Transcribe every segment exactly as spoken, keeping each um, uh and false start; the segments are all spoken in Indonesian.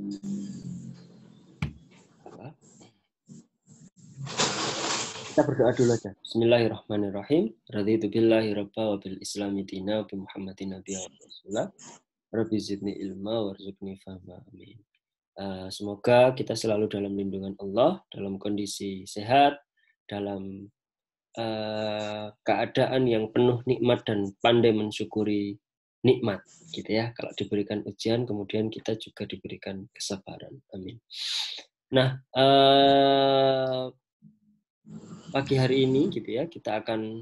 Apa? Kita berdoa dulu aja. Bismillahirrahmanirrahim. Raditu billahi rabba wa bil islami dina wa bi Muhammadin nabiyya wa rasulah. Rabbi zidni ilma warzuqni fahma. Amin. Uh, semoga kita selalu dalam lindungan Allah, dalam kondisi sehat, dalam uh, keadaan yang penuh nikmat dan pandai mensyukuri nikmat, gitu ya. Kalau diberikan ujian, kemudian kita juga diberikan kesabaran. Amin. Nah, uh, pagi hari ini, gitu ya, kita akan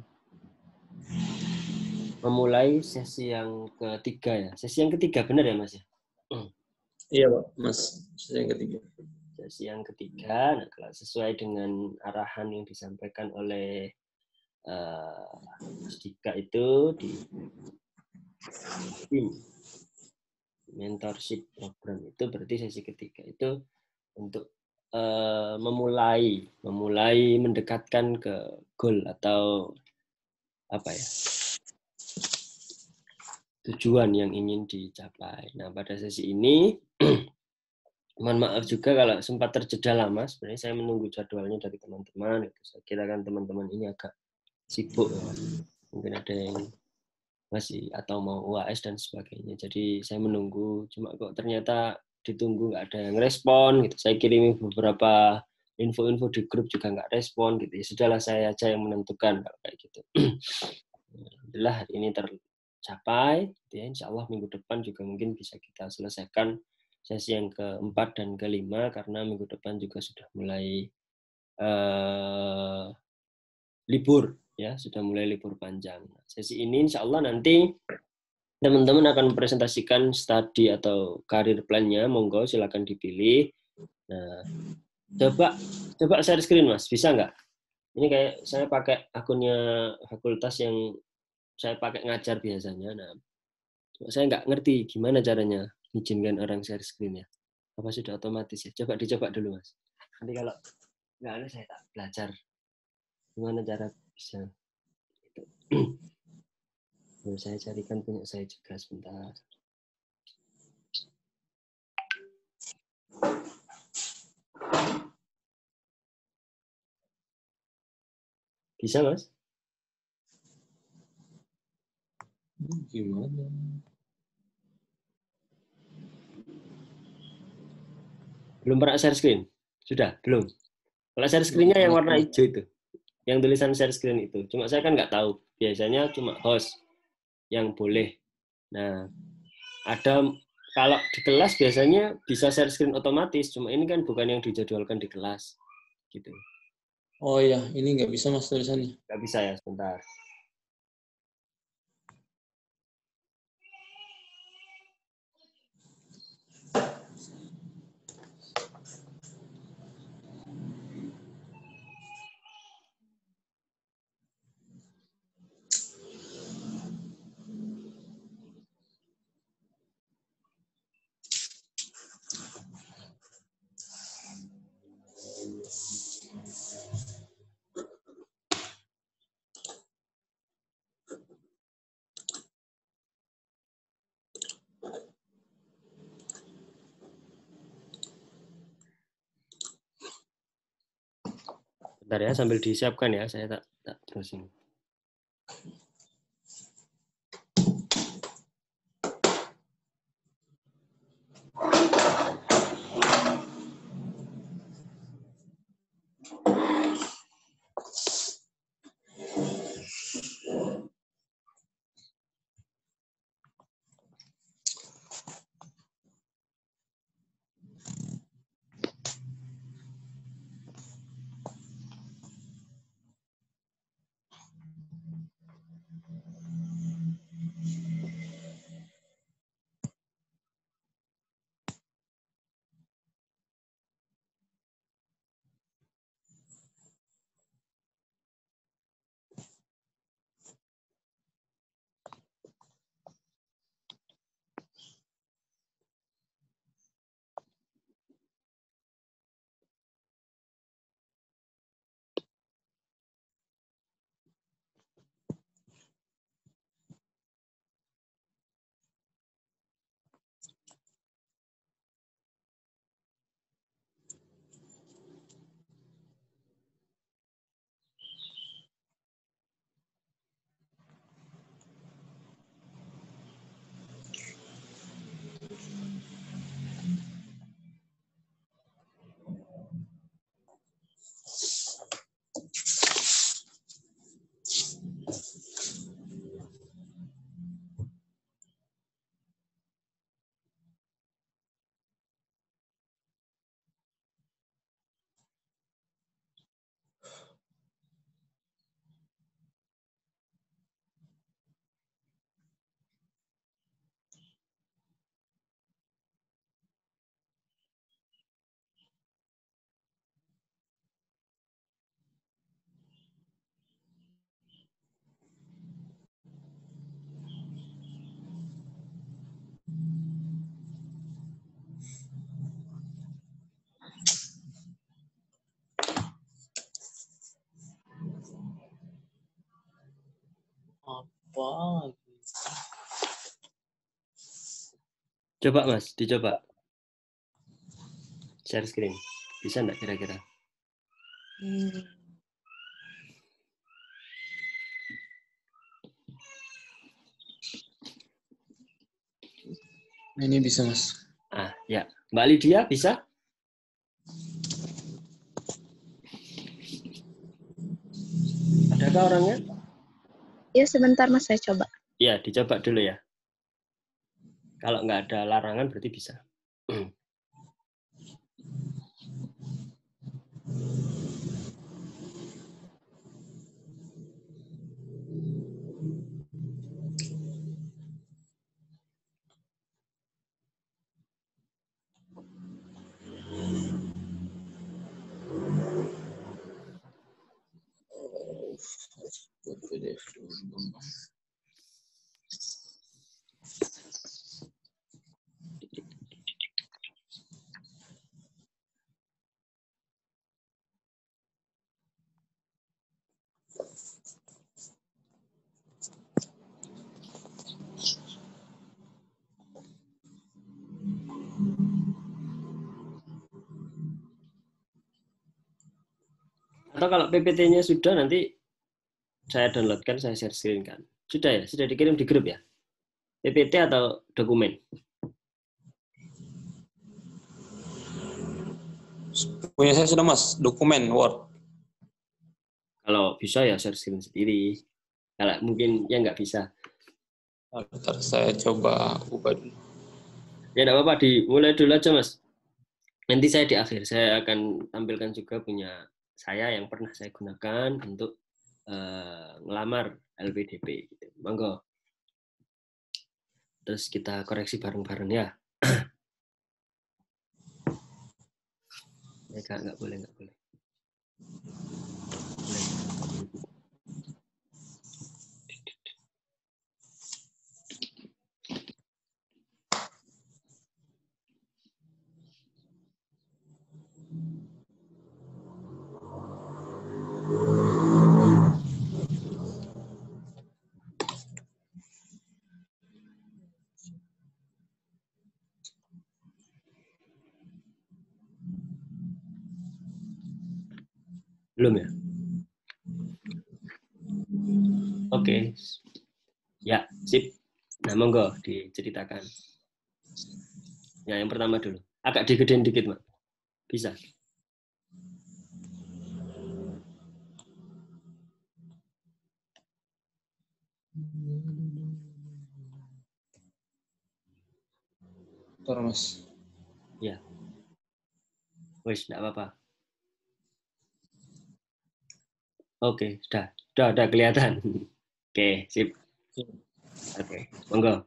memulai sesi yang ketiga ya. Sesi yang ketiga, benar ya, Mas ya? Iya, Pak, Mas. Sesi yang ketiga. Sesi yang ketiga, nah, kalau sesuai dengan arahan yang disampaikan oleh uh, Mas Dika itu di tim mentorship program itu berarti sesi ketiga itu untuk uh, memulai, memulai mendekatkan ke goal atau apa ya, tujuan yang ingin dicapai. Nah, pada sesi ini mohon maaf juga kalau sempat terjeda lama. Sebenarnya saya menunggu jadwalnya dari teman-teman. Saya kira kan teman-teman ini agak sibuk ya. Mungkin ada yang masih atau mau U A S dan sebagainya. Jadi saya menunggu. Cuma kok ternyata ditunggu nggak ada yang respon. Gitu. Saya kirimi beberapa info-info di grup juga nggak respon. Gitu. Ya sudahlah saya aja yang menentukan kalau kayak gitu. Alhamdulillah hari ini tercapai. Gitu ya. Insya Allah minggu depan juga mungkin bisa kita selesaikan sesi yang keempat dan kelima karena minggu depan juga sudah mulai uh, libur ya, sudah mulai libur panjang. Sesi ini insya Allah nanti teman-teman akan mempresentasikan studi atau karir plan-nya, monggo silakan dipilih. Nah, coba coba share screen Mas, bisa nggak? Ini kayak saya pakai akunnya fakultas yang saya pakai ngajar biasanya. Nah, saya nggak ngerti gimana caranya izinkan orang share screen ya. Apa sudah otomatis ya? Coba dicoba dulu Mas. Nanti kalau nggak ada saya tak belajar gimana cara bisa itu. Saya carikan punya saya juga sebentar. Bisa Mas? Gimana? Belum pernah share screen? Sudah? Belum? Kalau share screen-nya yang warna hijau itu. Yang tulisan share screen itu. Cuma saya kan nggak tahu. Biasanya cuma host yang boleh. Nah, ada kalau di kelas biasanya bisa share screen otomatis. Cuma ini kan bukan yang dijadwalkan di kelas. Gitu. Oh iya, ini nggak bisa Mas tulisannya. Nggak bisa ya, sebentar. Bentar ya, sambil disiapkan ya. Saya tak, tak terusin. Coba Mas, dicoba. Share screen. Bisa enggak kira-kira? Hmm. Ini bisa, Mas. Ah, ya. Mbak Lydia bisa? Adakah orangnya? Ya, sebentar Mas, saya coba. Ya, dicoba dulu ya. Kalau nggak ada larangan berarti bisa. Buat P D F dulu. Atau kalau P P T-nya sudah, nanti saya downloadkan, saya share screen kan. Sudah ya? Sudah dikirim di grup ya? P P T atau dokumen? Punya saya sudah, Mas, dokumen Word. Kalau bisa ya share screen sendiri. Kalau mungkin ya nggak bisa. Ntar saya coba ubah dulu. Ya nggak apa-apa, dimulai dulu aja Mas. Nanti saya di akhir, saya akan tampilkan juga punya saya yang pernah saya gunakan untuk uh, ngelamar L P D P. Gitu. Monggo. Terus kita koreksi bareng-bareng ya. Ya Kak, nggak boleh, nggak boleh. Belum ya? Oke. Okay. Ya, sip. Nah, monggo diceritakan. Ya, yang pertama dulu. Agak digedein dikit, Mak. Bisa. Ntar, Mas. Ya. Wes, enggak apa-apa. Oke, sudah. Sudah, sudah kelihatan. Oke, sip. Oke, monggo.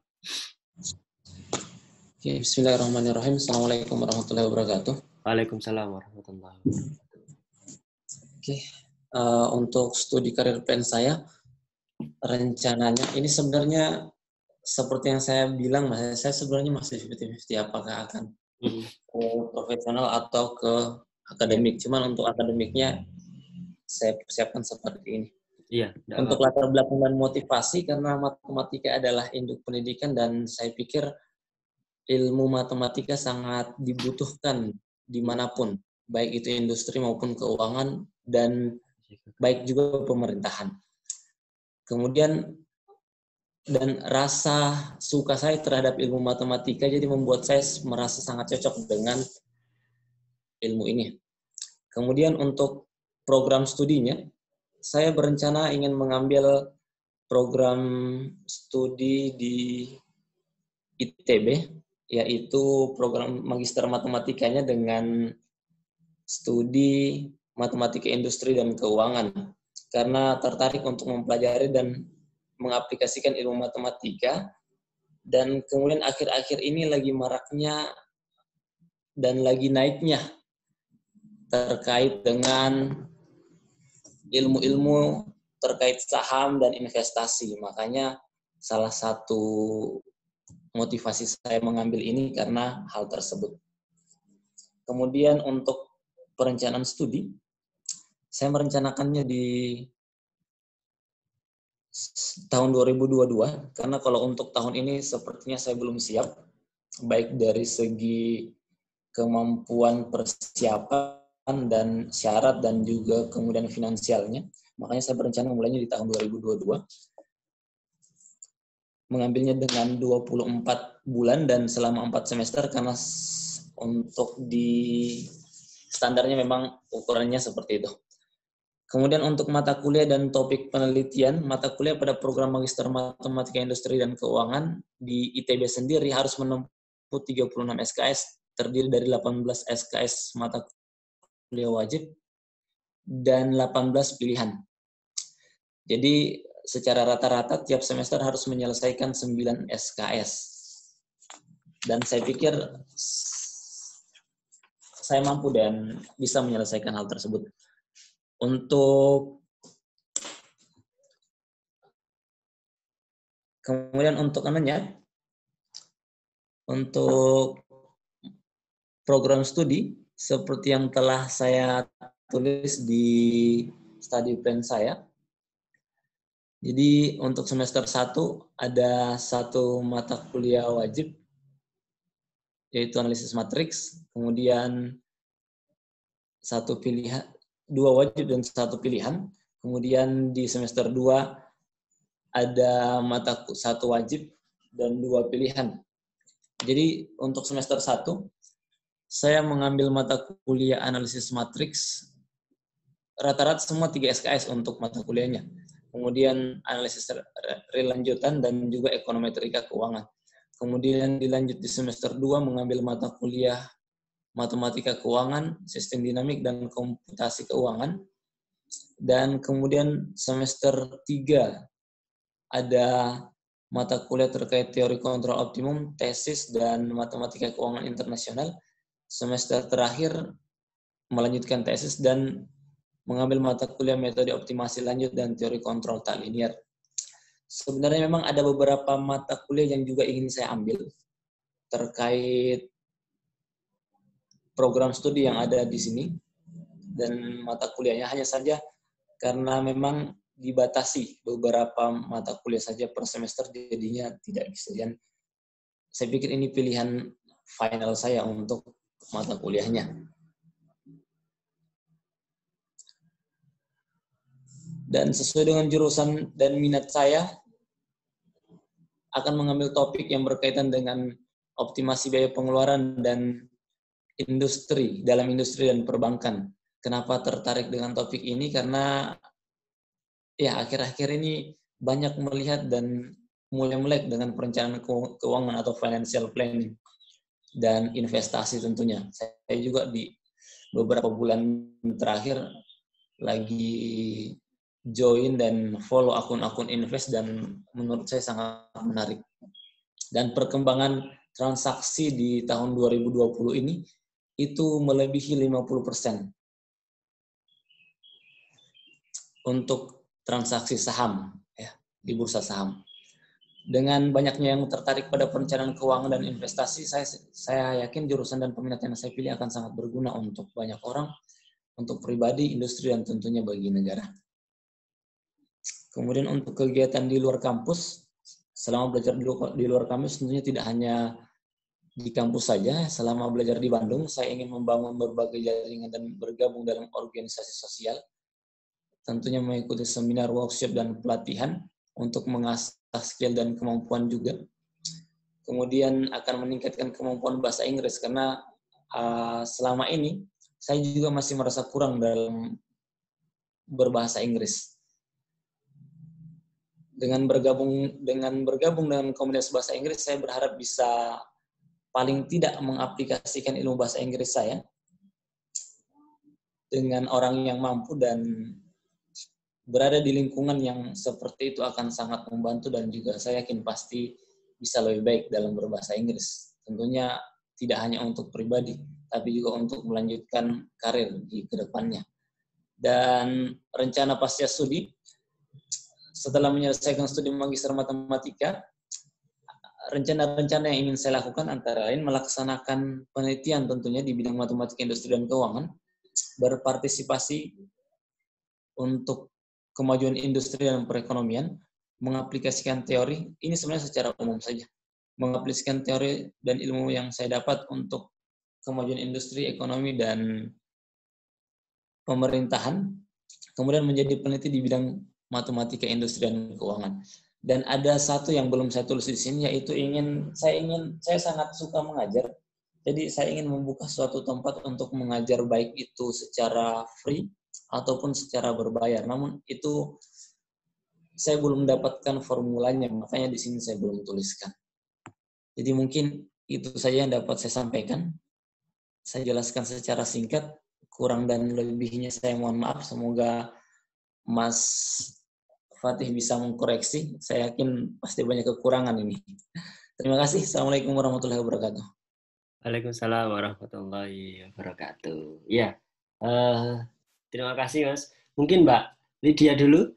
Oke, bismillahirrahmanirrahim. Assalamualaikum warahmatullahi wabarakatuh. Waalaikumsalam warahmatullahi wabarakatuh. Oke, uh, untuk studi karir plan saya, rencananya ini sebenarnya seperti yang saya bilang, Mas, saya sebenarnya masih lima puluh lima puluh apakah akan Mm-hmm. ke profesional atau ke akademik. Cuman untuk akademiknya saya persiapkan seperti ini. Iya, untuk apa-apa. Latar belakang dan motivasi, karena matematika adalah induk pendidikan dan saya pikir ilmu matematika sangat dibutuhkan dimanapun, baik itu industri maupun keuangan dan baik juga pemerintahan. Kemudian dan rasa suka saya terhadap ilmu matematika jadi membuat saya merasa sangat cocok dengan ilmu ini. Kemudian untuk program studinya, saya berencana ingin mengambil program studi di I T B, yaitu program magister matematikanya dengan studi matematika industri dan keuangan. Karena tertarik untuk mempelajari dan mengaplikasikan ilmu matematika, dan kemudian akhir-akhir ini lagi maraknya dan lagi naiknya terkait dengan ilmu-ilmu terkait saham dan investasi. Makanya salah satu motivasi saya mengambil ini karena hal tersebut. Kemudian untuk perencanaan studi, saya merencanakannya di tahun dua ribu dua puluh dua, karena kalau untuk tahun ini sepertinya saya belum siap. baik dari segi kemampuan persiapan dan syarat dan juga kemudian finansialnya. Makanya saya berencana memulainya di tahun dua ribu dua puluh dua. Mengambilnya dengan dua puluh empat bulan dan selama empat semester karena untuk di standarnya memang ukurannya seperti itu. Kemudian untuk mata kuliah dan topik penelitian, mata kuliah pada program Magister Matematika Industri dan Keuangan di I T B sendiri harus menempuh tiga puluh enam S K S, terdiri dari delapan belas S K S mata kuliah wajib dan delapan belas pilihan. Jadi secara rata-rata tiap semester harus menyelesaikan sembilan S K S. Dan saya pikir saya mampu dan bisa menyelesaikan hal tersebut. Untuk kemudian untuk anunya, untuk program studi seperti yang telah saya tulis di study plan saya. Jadi untuk semester satu ada satu mata kuliah wajib, yaitu analisis matriks, kemudian satu pilihan, dua wajib dan satu pilihan. Kemudian di semester dua ada mata satu wajib dan dua pilihan. Jadi untuk semester satu saya mengambil mata kuliah analisis matriks, rata-rata semua tiga S K S untuk mata kuliahnya. Kemudian analisis real lanjutan dan juga ekonometrika keuangan. Kemudian dilanjut di semester dua mengambil mata kuliah matematika keuangan, sistem dinamik, dan komputasi keuangan. Dan kemudian semester tiga ada mata kuliah terkait teori kontrol optimum, tesis, dan matematika keuangan internasional. Semester terakhir melanjutkan tesis dan mengambil mata kuliah metode optimasi lanjut dan teori kontrol tak linear. Sebenarnya memang ada beberapa mata kuliah yang juga ingin saya ambil terkait program studi yang ada di sini dan mata kuliahnya, hanya saja karena memang dibatasi beberapa mata kuliah saja per semester jadinya tidak bisa. Dan saya pikir ini pilihan final saya untuk mata kuliahnya. Dan sesuai dengan jurusan dan minat saya, akan mengambil topik yang berkaitan dengan optimasi biaya pengeluaran dan industri, dalam industri dan perbankan. Kenapa tertarik dengan topik ini? Karena ya akhir-akhir ini banyak melihat dan mulai melek dengan perencanaan keuangan atau financial planning dan investasi tentunya. Saya juga di beberapa bulan terakhir lagi join dan follow akun-akun invest dan menurut saya sangat menarik. Dan perkembangan transaksi di tahun dua ribu dua puluh ini itu melebihi lima puluh persen untuk transaksi saham ya, di bursa saham. Dengan banyaknya yang tertarik pada perencanaan keuangan dan investasi, saya saya yakin jurusan dan peminat yang saya pilih akan sangat berguna untuk banyak orang, untuk pribadi, industri, dan tentunya bagi negara. Kemudian untuk kegiatan di luar kampus, selama belajar di luar kampus tentunya tidak hanya di kampus saja. Selama belajar di Bandung, saya ingin membangun berbagai jaringan dan bergabung dalam organisasi sosial. Tentunya mengikuti seminar, workshop, dan pelatihan untuk mengasah skill dan kemampuan juga. Kemudian akan meningkatkan kemampuan bahasa Inggris karena uh, selama ini saya juga masih merasa kurang dalam berbahasa Inggris. Dengan bergabung dengan bergabung dengan komunitas bahasa Inggris, saya berharap bisa paling tidak mengaplikasikan ilmu bahasa Inggris saya dengan orang yang mampu dan berada di lingkungan yang seperti itu akan sangat membantu dan juga saya yakin pasti bisa lebih baik dalam berbahasa Inggris. Tentunya tidak hanya untuk pribadi, tapi juga untuk melanjutkan karir di kedepannya. Dan rencana pasca studi, setelah menyelesaikan studi Magister Matematika, rencana-rencana yang ingin saya lakukan antara lain melaksanakan penelitian tentunya di bidang matematika industri dan keuangan, berpartisipasi untuk kemajuan industri dan perekonomian, mengaplikasikan teori, ini sebenarnya secara umum saja. mengaplikasikan teori dan ilmu yang saya dapat untuk kemajuan industri, ekonomi, dan pemerintahan, kemudian menjadi peneliti di bidang matematika industri dan keuangan. Dan ada satu yang belum saya tulis di sini, yaitu ingin saya ingin saya sangat suka mengajar. Jadi saya ingin membuka suatu tempat untuk mengajar, baik itu secara free ataupun secara berbayar. Namun itu saya belum mendapatkan formulanya, makanya di sini saya belum tuliskan. Jadi mungkin itu saja yang dapat saya sampaikan. Saya jelaskan secara singkat, kurang dan lebihnya saya mohon maaf. Semoga Mas Fatih bisa mengkoreksi. Saya yakin pasti banyak kekurangan ini. Terima kasih. Assalamualaikum warahmatullahi wabarakatuh. Waalaikumsalam warahmatullahi wabarakatuh. Ya, uh, terima kasih Mas. Mungkin Mbak Lydia dulu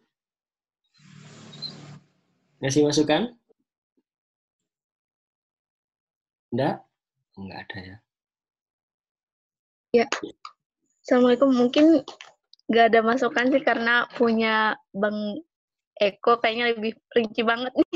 ngasih masukan? Enggak? Enggak ada ya. Ya, Assalamualaikum. Mungkin nggak ada masukan sih karena punya Bang Eko kayaknya lebih rinci banget nih.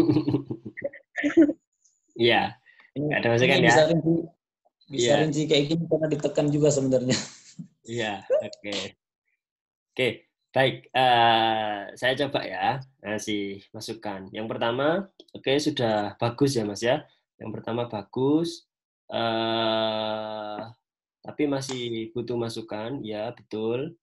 Iya, nggak ada masukan Ini ya. Bisa rinci, bisa Iya. rinci kayak gini karena ditekan juga sebenarnya. Iya, oke. Oke, baik. Uh, saya coba ya ngasih masukan. Yang pertama, oke sudah bagus ya Mas ya. Yang pertama bagus, uh, tapi masih butuh masukan, ya betul.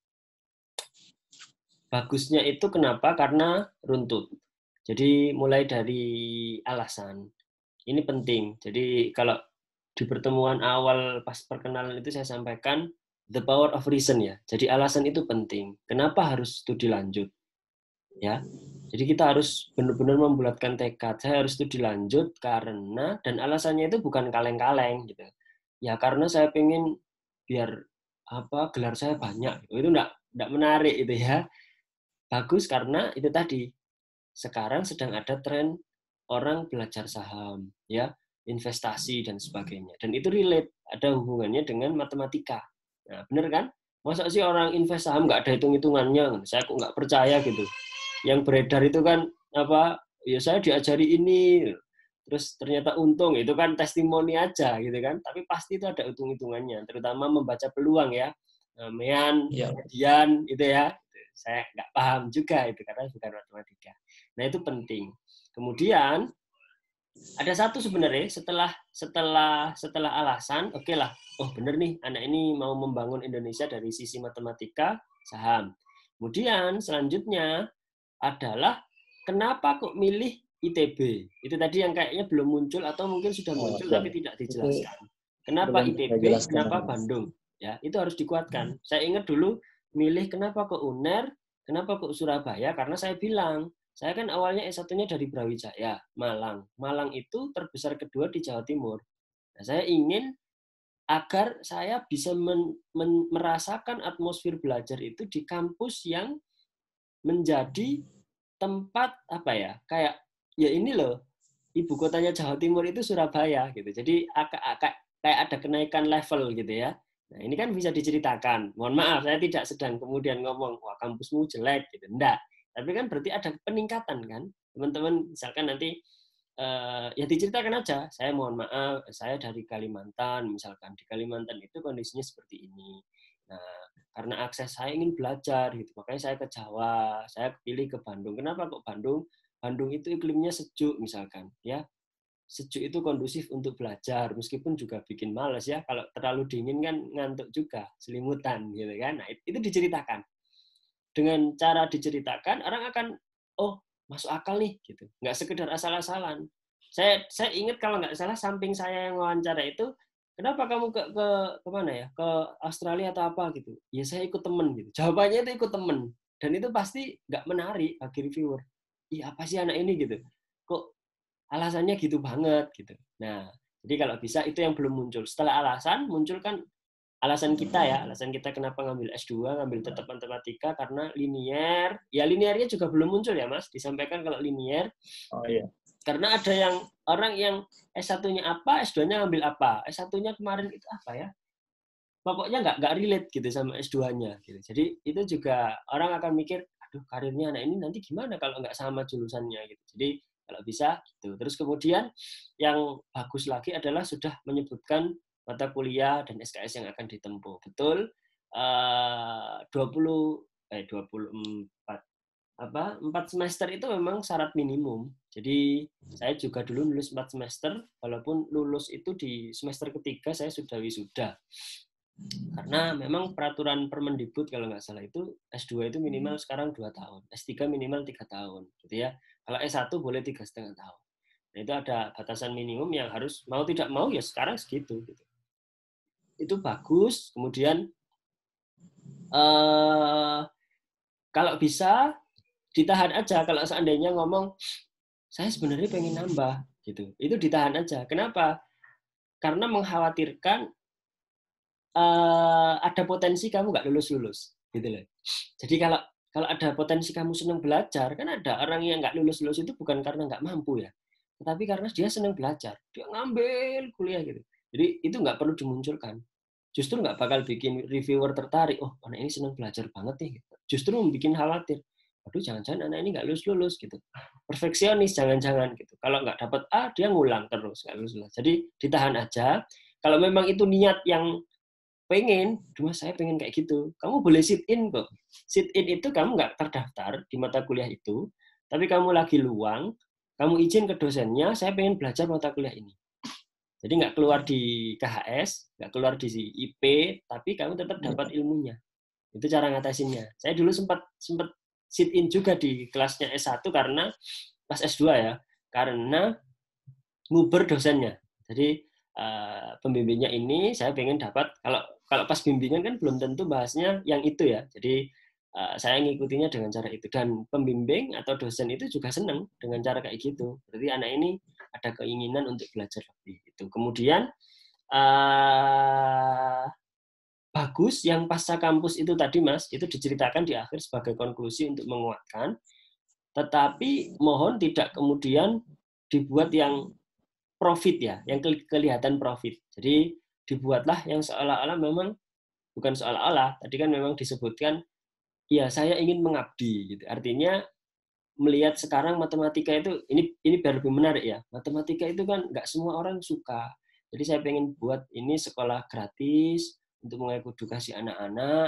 Bagusnya itu kenapa? Karena runtut. Jadi mulai dari alasan. Ini penting. Jadi kalau di pertemuan awal pas perkenalan itu saya sampaikan the power of reason ya. Jadi alasan itu penting. Kenapa harus studi lanjut? Ya. Jadi kita harus benar-benar membulatkan tekad. Saya harus studi lanjut karena, dan alasannya itu bukan kaleng-kaleng gitu. Ya karena saya pengen biar apa gelar saya banyak. Itu enggak enggak menarik itu ya. Bagus karena itu tadi. Sekarang sedang ada tren orang belajar saham, ya, investasi dan sebagainya. Dan itu relate, ada hubungannya dengan matematika. Nah, benar kan? Masa sih orang invest saham nggak ada hitung-hitungannya? Saya kok nggak percaya gitu. Yang beredar itu kan apa? Ya saya diajari ini, terus ternyata untung. Itu kan testimoni aja gitu kan. Tapi pasti itu ada hitung-hitungannya. Terutama membaca peluang ya. Mean, Ya. Dian, itu ya. Saya nggak paham juga itu karena bukan matematika. Nah itu penting. Kemudian ada satu sebenarnya setelah setelah setelah alasan, oke okay lah, oh bener nih anak ini mau membangun Indonesia dari sisi matematika saham. Kemudian selanjutnya adalah kenapa kok milih I T B? Itu tadi yang kayaknya belum muncul atau mungkin sudah muncul oh, tapi tidak dijelaskan. Kenapa I T B? Kenapa Bandung? Ya itu harus dikuatkan. Saya ingat dulu milih kenapa ke U N E R, kenapa ke Surabaya? Karena saya bilang, saya kan awalnya S satu-nya dari Brawijaya, Malang. Malang itu terbesar kedua di Jawa Timur. Nah, saya ingin agar saya bisa men, men, merasakan atmosfer belajar itu di kampus yang menjadi tempat apa ya? Kayak ya ini loh, ibu kotanya Jawa Timur itu Surabaya gitu. Jadi kayak ada kenaikan level gitu ya. Nah, ini kan bisa diceritakan. Mohon maaf, saya tidak sedang kemudian ngomong, wah kampusmu jelek, gitu. Enggak. Tapi kan berarti ada peningkatan kan. Teman-teman misalkan nanti, uh, ya diceritakan aja. Saya mohon maaf, saya dari Kalimantan, misalkan. Di Kalimantan itu kondisinya seperti ini. Nah, karena akses saya ingin belajar, gitu. Makanya saya ke Jawa, saya pilih ke Bandung. Kenapa kok Bandung? Bandung itu iklimnya sejuk, misalkan. Ya, sejuk itu kondusif untuk belajar, meskipun juga bikin males ya. Kalau terlalu dingin kan ngantuk juga, selimutan gitu kan. Nah, itu diceritakan. Dengan cara diceritakan, orang akan, oh masuk akal nih gitu. Nggak sekedar asal-asalan. Saya saya ingat kalau nggak salah samping saya yang wawancara itu, kenapa kamu ke ke kemana ya? Ke Australia atau apa gitu? Ya saya ikut temen gitu. Jawabannya itu ikut temen. Dan itu pasti nggak menarik bagi reviewer. Ih apa sih anak ini gitu? Kok alasannya gitu banget gitu. Nah, jadi kalau bisa itu yang belum muncul. Setelah alasan muncul kan alasan kita ya, alasan kita kenapa ngambil S dua, ngambil tetap matematika karena linier. Ya linearnya juga belum muncul ya, Mas. Disampaikan kalau linier. Oh iya. Karena ada yang orang yang S satu-nya apa, S dua-nya ngambil apa. S satu-nya kemarin itu apa ya? Pokoknya nggak nggak relate gitu sama S dua-nya gitu. Jadi itu juga orang akan mikir, aduh karirnya anak ini nanti gimana kalau nggak sama jurusannya gitu. Jadi Kalau bisa gitu. Terus kemudian yang bagus lagi adalah sudah menyebutkan mata kuliah dan S K S yang akan ditempuh. Betul, uh, dua puluh eh dua puluh empat apa empat semester itu memang syarat minimum. Jadi saya juga dulu lulus empat semester, walaupun lulus itu di semester ketiga saya sudah wisuda. Karena memang peraturan Permendikbud kalau nggak salah itu S dua itu minimal sekarang dua tahun, S tiga minimal tiga tahun, gitu ya. Kalau S satu boleh tiga setengah tahun. Nah, itu ada batasan minimum yang harus mau tidak mau ya sekarang segitu. Gitu. Itu bagus. Kemudian eh, kalau bisa ditahan aja. Kalau seandainya ngomong saya sebenarnya pengen nambah, gitu, itu ditahan aja. Kenapa? Karena mengkhawatirkan Uh, ada potensi kamu nggak lulus-lulus, gitu loh. Jadi kalau kalau ada potensi kamu senang belajar, kan ada orang yang nggak lulus-lulus itu bukan karena nggak mampu ya, tetapi karena dia senang belajar, dia ngambil kuliah gitu. Jadi itu nggak perlu dimunculkan. Justru nggak bakal bikin reviewer tertarik. Oh, anak ini senang belajar banget nih. Justru bikin khawatir. Aduh, jangan-jangan anak ini nggak lulus-lulus gitu. Perfeksionis, jangan-jangan gitu. Kalau nggak dapat A, dia ngulang terus nggak lulus-lulus. Jadi ditahan aja. Kalau memang itu niat yang pengen, cuma saya pengen kayak gitu. Kamu boleh sit in kok. Sit in itu kamu nggak terdaftar di mata kuliah itu, tapi kamu lagi luang, kamu izin ke dosennya, saya pengen belajar mata kuliah ini. Jadi nggak keluar di K H S, nggak keluar di I P, tapi kamu tetap dapat ilmunya. Itu cara ngatasinnya. Saya dulu sempat sempat sit in juga di kelasnya S satu karena pas S dua ya, karena nguber dosennya. Jadi uh, pembimbingnya ini saya pengen dapat, kalau kalau pas bimbingan kan belum tentu bahasnya yang itu ya. Jadi uh, saya ngikutinya dengan cara itu. Dan pembimbing atau dosen itu juga senang dengan cara kayak gitu. Berarti anak ini ada keinginan untuk belajar lebih. Itu. Kemudian uh, bagus yang pasca kampus itu tadi Mas, itu diceritakan di akhir sebagai konklusi untuk menguatkan. Tetapi mohon tidak kemudian dibuat yang profit ya, yang kelihatan profit. Jadi dibuatlah yang seolah-olah memang, bukan seolah-olah, tadi kan memang disebutkan, ya saya ingin mengabdi. Gitu. Artinya melihat sekarang matematika itu, ini ini biar lebih menarik ya, matematika itu kan nggak semua orang suka. Jadi saya pengen buat ini sekolah gratis untuk mengedukasi anak-anak,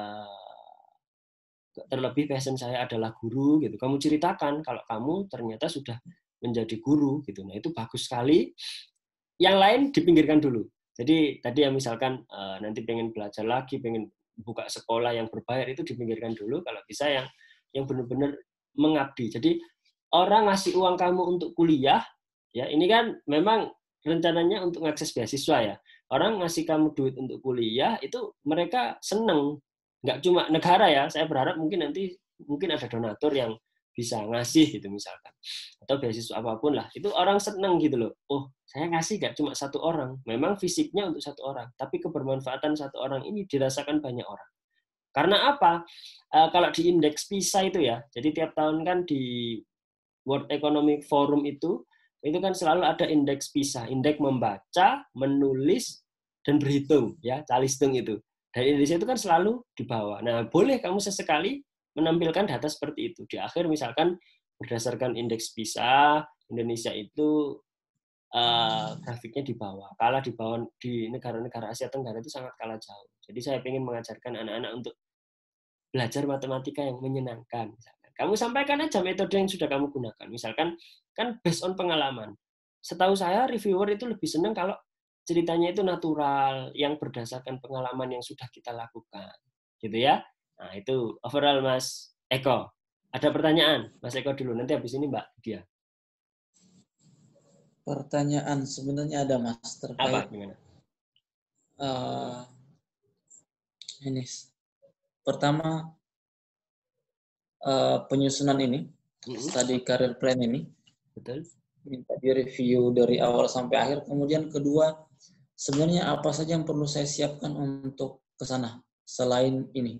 terlebih passion saya adalah guru. Gitu. Kamu ceritakan kalau kamu ternyata sudah menjadi guru. Gitu. Nah itu bagus sekali. Yang lain dipinggirkan dulu. Jadi tadi yang misalkan uh, nanti pengen belajar lagi, pengen buka sekolah yang berbayar, itu dipinggirkan dulu. Kalau bisa yang yang benar-benar mengabdi. Jadi orang ngasih uang kamu untuk kuliah, ya ini kan memang rencananya untuk mengakses beasiswa ya. Orang ngasih kamu duit untuk kuliah itu mereka seneng. Nggak cuma negara ya. Saya berharap mungkin nanti mungkin ada donatur yang bisa ngasih gitu misalkan, atau beasiswa apapun lah, itu orang seneng gitu loh. Oh, saya ngasih gak cuma satu orang, memang fisiknya untuk satu orang, tapi kebermanfaatan satu orang ini dirasakan banyak orang. Karena apa? E, kalau di indeks PISA itu ya, jadi tiap tahun kan di World Economic Forum itu, itu kan selalu ada indeks PISA, indeks membaca, menulis, dan berhitung, ya, calistung itu. Dan Indonesia itu kan selalu di bawah. Nah, boleh kamu sesekali menampilkan data seperti itu. Di akhir misalkan berdasarkan indeks PISA, Indonesia itu uh, grafiknya di bawah. Kalah di bawah di negara-negara Asia Tenggara itu sangat kalah jauh. Jadi saya ingin mengajarkan anak-anak untuk belajar matematika yang menyenangkan. Misalkan. Kamu sampaikan aja metode yang sudah kamu gunakan. Misalkan kan based on pengalaman. Setahu saya reviewer itu lebih senang kalau ceritanya itu natural, yang berdasarkan pengalaman yang sudah kita lakukan. Gitu ya. Nah, itu overall Mas Eko. Ada pertanyaan? Mas Eko dulu, nanti habis ini Mbak Dia. Pertanyaan sebenarnya ada Mas terkait. Apa? Gimana? Uh, ini pertama uh, penyusunan ini, mm-hmm. study career plan ini. Betul. Minta direview dari awal sampai akhir. Kemudian kedua, sebenarnya apa saja yang perlu saya siapkan untuk ke sana selain ini?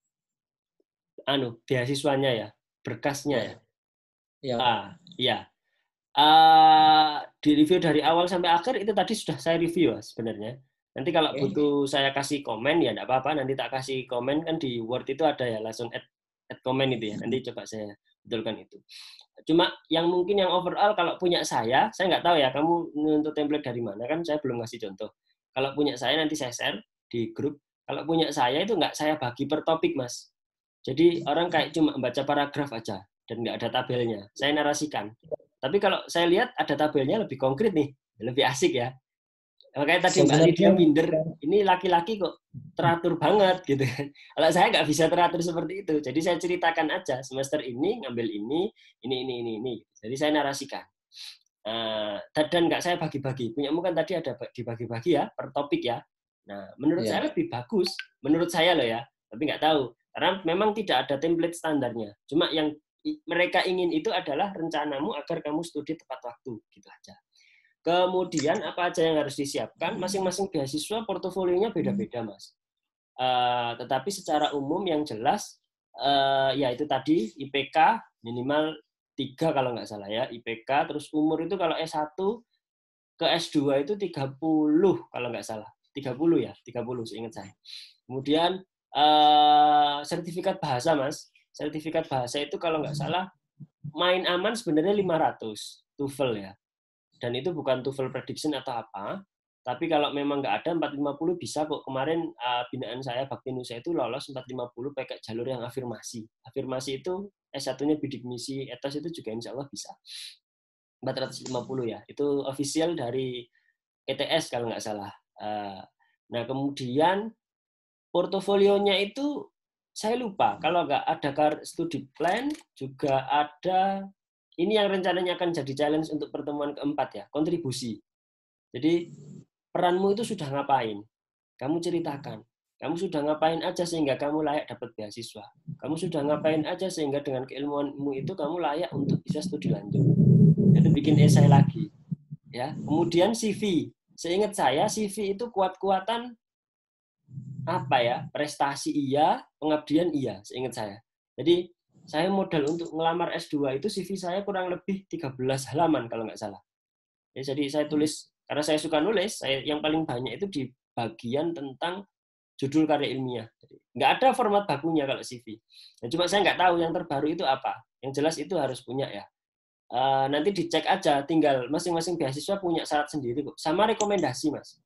Anu, beasiswanya ya, berkasnya ya. Ya. Ah, iya. Uh, di review dari awal sampai akhir itu tadi sudah saya review sebenarnya. Nanti kalau okay. butuh saya kasih komen ya enggak apa-apa, nanti tak kasih komen kan di Word itu ada ya, langsung add add comment itu ya. Nanti coba saya betulkan itu. Cuma yang mungkin yang overall kalau punya saya, saya nggak tahu ya kamu untuk template dari mana kan saya belum ngasih contoh. Kalau punya saya nanti saya share di grup. Kalau punya saya itu nggak saya bagi per topik mas. Jadi orang kayak cuma baca paragraf aja dan nggak ada tabelnya. Saya narasikan. Tapi kalau saya lihat ada tabelnya lebih konkret nih, lebih asik ya. Makanya tadi Mbak Lydia minder, ini laki-laki kok teratur banget gitu kan. Kalau saya nggak bisa teratur seperti itu. Jadi saya ceritakan aja, semester ini ngambil ini, ini, ini, ini, ini. Jadi saya narasikan. Uh, dan nggak saya bagi-bagi. Punyamu kan tadi ada dibagi-bagi ya, per topik ya. Nah, menurut yeah. saya lebih bagus. Menurut saya loh ya, tapi nggak tahu. Karena memang tidak ada template standarnya. Cuma yang mereka ingin itu adalah rencanamu agar kamu studi tepat waktu. Gitu aja. Kemudian apa aja yang harus disiapkan? Masing-masing beasiswa portofolionya beda-beda, Mas. Uh, tetapi secara umum yang jelas, uh, ya itu tadi I P K minimal tiga kalau nggak salah ya, I P K. Terus umur itu kalau S satu ke S dua itu tiga puluh kalau nggak salah. tiga puluh ya, tiga puluh seingat saya. Kemudian uh, sertifikat bahasa, Mas. Sertifikat bahasa itu kalau nggak salah, main aman sebenarnya lima ratus TOEFL ya. Dan itu bukan TOEFL prediction atau apa, tapi kalau memang nggak ada empat ratus lima puluh bisa kok. Kemarin uh, binaan saya Bakti Nusa itu lolos empat ratus lima puluh pakai jalur yang afirmasi. Afirmasi itu S satu-nya bidik misi, etos itu juga insya Allah bisa. empat ratus lima puluh ya, itu official dari E T S kalau nggak salah. Uh, nah kemudian portofolionya itu saya lupa, kalau nggak ada studi plan juga ada. Ini yang rencananya akan jadi challenge untuk pertemuan keempat ya, kontribusi. Jadi peranmu itu sudah ngapain? Kamu ceritakan. Kamu sudah ngapain aja sehingga kamu layak dapat beasiswa. Kamu sudah ngapain aja sehingga dengan keilmuanmu itu kamu layak untuk bisa studi lanjut. Itu bikin esai lagi. Ya. Kemudian C V. Seingat saya C V itu kuat-kuatan apa ya? Prestasi iya, pengabdian iya, seingat saya. Jadi saya modal untuk ngelamar S dua itu C V saya kurang lebih tiga belas halaman kalau nggak salah. Ya, jadi saya tulis, karena saya suka nulis, saya yang paling banyak itu di bagian tentang judul karya ilmiah. Jadi, nggak ada format bakunya kalau C V. Nah, cuma saya nggak tahu yang terbaru itu apa. Yang jelas itu harus punya ya. Uh, nanti dicek aja, tinggal masing-masing beasiswa punya syarat sendiri kok. Sama rekomendasi, Mas.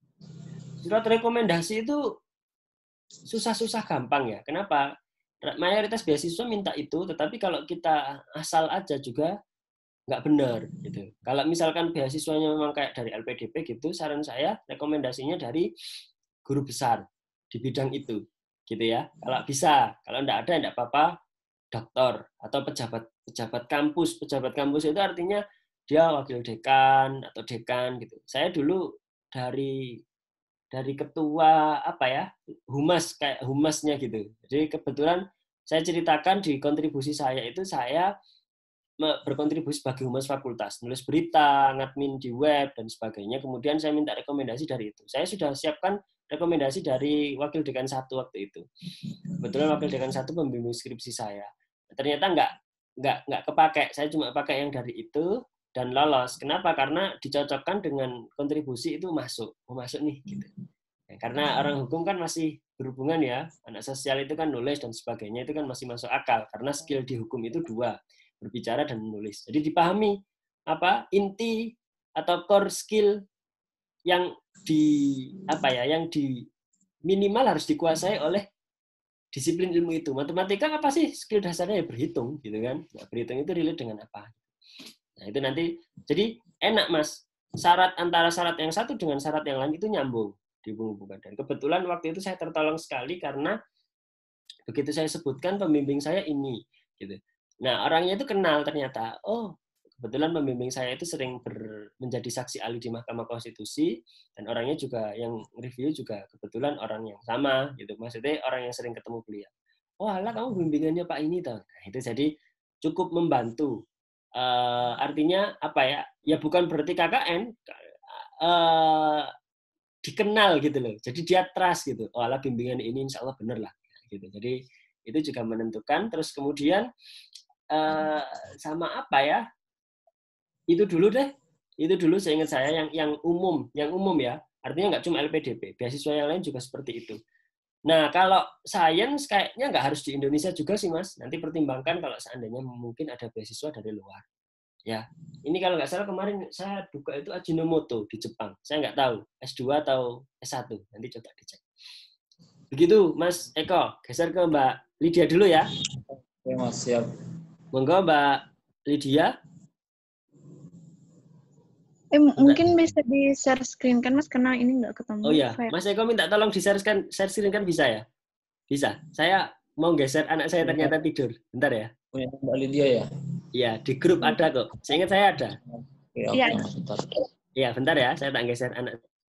Surat rekomendasi itu susah-susah gampang ya. Kenapa? Mayoritas beasiswa minta itu, tetapi kalau kita asal aja juga nggak benar gitu. Kalau misalkan beasiswanya memang kayak dari L P D P gitu, saran saya rekomendasinya dari guru besar di bidang itu, gitu ya. Kalau bisa, kalau nggak ada nggak apa-apa, doktor atau pejabat pejabat kampus. Pejabat kampus itu artinya dia wakil dekan atau dekan gitu. Saya dulu dari dari ketua apa ya humas kayak humasnya gitu. Jadi kebetulan saya ceritakan di kontribusi saya itu saya berkontribusi sebagai humas fakultas, nulis berita, ngadmin di web dan sebagainya. Kemudian saya minta rekomendasi dari itu. Saya sudah siapkan rekomendasi dari wakil dekan satu waktu itu. Kebetulan wakil dekan satu pembimbing skripsi saya. Ternyata nggak nggak nggak kepakai. Saya cuma pakai yang dari itu dan lolos. Kenapa? Karena dicocokkan dengan kontribusi itu masuk, mau masuk nih gitu. Ya, karena orang hukum kan masih berhubungan ya, anak sosial itu kan nulis dan sebagainya itu kan masih masuk akal karena skill di hukum itu dua, berbicara dan menulis. Jadi dipahami apa inti atau core skill yang di apa ya, yang di minimal harus dikuasai oleh disiplin ilmu itu. Matematika apa sih skill dasarnya ya berhitung gitu kan. Nah, berhitung itu relate dengan apa? Nah, itu nanti, jadi enak Mas, syarat antara syarat yang satu dengan syarat yang lain itu nyambung, dihubung-hubungkan. Dan kebetulan waktu itu saya tertolong sekali karena begitu saya sebutkan pembimbing saya ini, gitu. Nah, orangnya itu kenal ternyata, oh kebetulan pembimbing saya itu sering ber, menjadi saksi ahli di Mahkamah Konstitusi, dan orangnya juga yang review juga kebetulan orang yang sama, gitu. Maksudnya orang yang sering ketemu beliau. Oh alah kamu bimbingannya Pak ini toh. Nah, itu jadi cukup membantu. Uh, artinya apa ya? Ya bukan berarti K K N uh, dikenal gitu loh. Jadi dia trust gitu. Oh, alah bimbingan ini insya Allah bener lah. Gitu. Jadi itu juga menentukan. Terus kemudian uh, sama apa ya? Itu dulu deh. Itu dulu saya ingat saya yang yang umum, yang umum ya. Artinya nggak cuma L P D P. Beasiswa yang lain juga seperti itu. Nah, kalau sains kayaknya nggak harus di Indonesia juga sih, Mas. Nanti pertimbangkan kalau seandainya mungkin ada beasiswa dari luar. Ya, ini kalau nggak salah kemarin saya buka itu Ajinomoto di Jepang. Saya nggak tahu S dua atau S satu. Nanti coba dicek. Begitu, Mas Eko. Geser ke Mbak Lydia dulu ya. Oke, Mas, siap. Monggo, Mbak Lydia. Eh, mungkin bisa di-share screen kan, Mas, karena ini nggak ketemu. Oh ya, Kayak... Mas Eko minta tolong di-share share screen kan bisa ya? Bisa. Saya mau geser anak saya ternyata tidur. Bentar ya. Punya Mbak Lydia ya? Iya, di grup ada kok. Saya ingat saya ada. Oke, oke, Iya. Mas, bentar. Iya, bentar ya. Saya tak geser anak.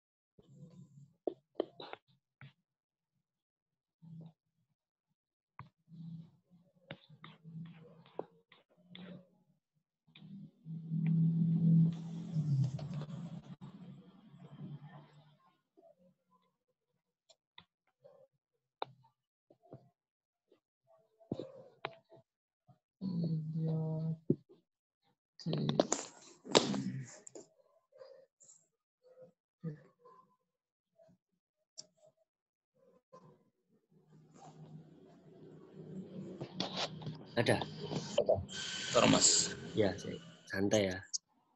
Ada. Bentar, Mas. Ya, saya santai ya.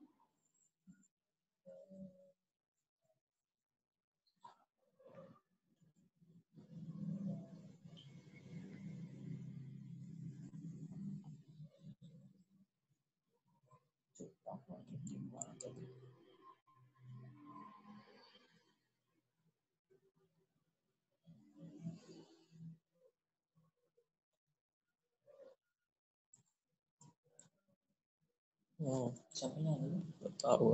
Oh, siapanya ada? Nggak tahu.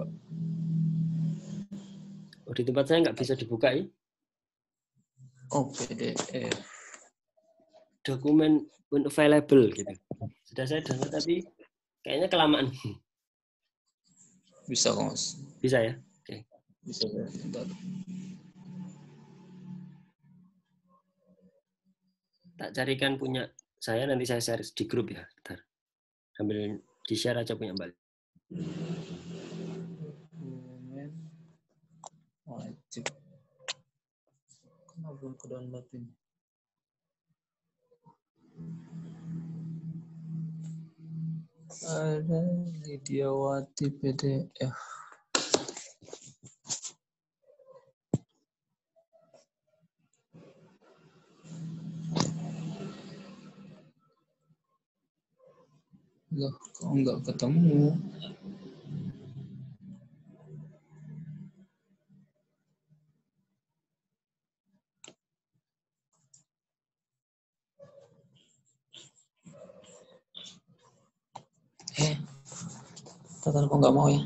Oh, di tempat saya nggak bisa dibuka ya. Oh, P D F. Dokumen unavailable gitu. Sudah saya download tapi kayaknya kelamaan. Bisa kok, Mas. Bisa ya? Oke. Bisa ya. Bentar. Tak carikan punya saya, nanti saya share di grup ya. Bentar. Sambil di-share aja punya Mbak. Dokumen wajib. Kenapa belum ke download ini? Ada Lydiawati P D F. Loh, kok nggak ketemu? Eh, Tatan kok nggak mau ya?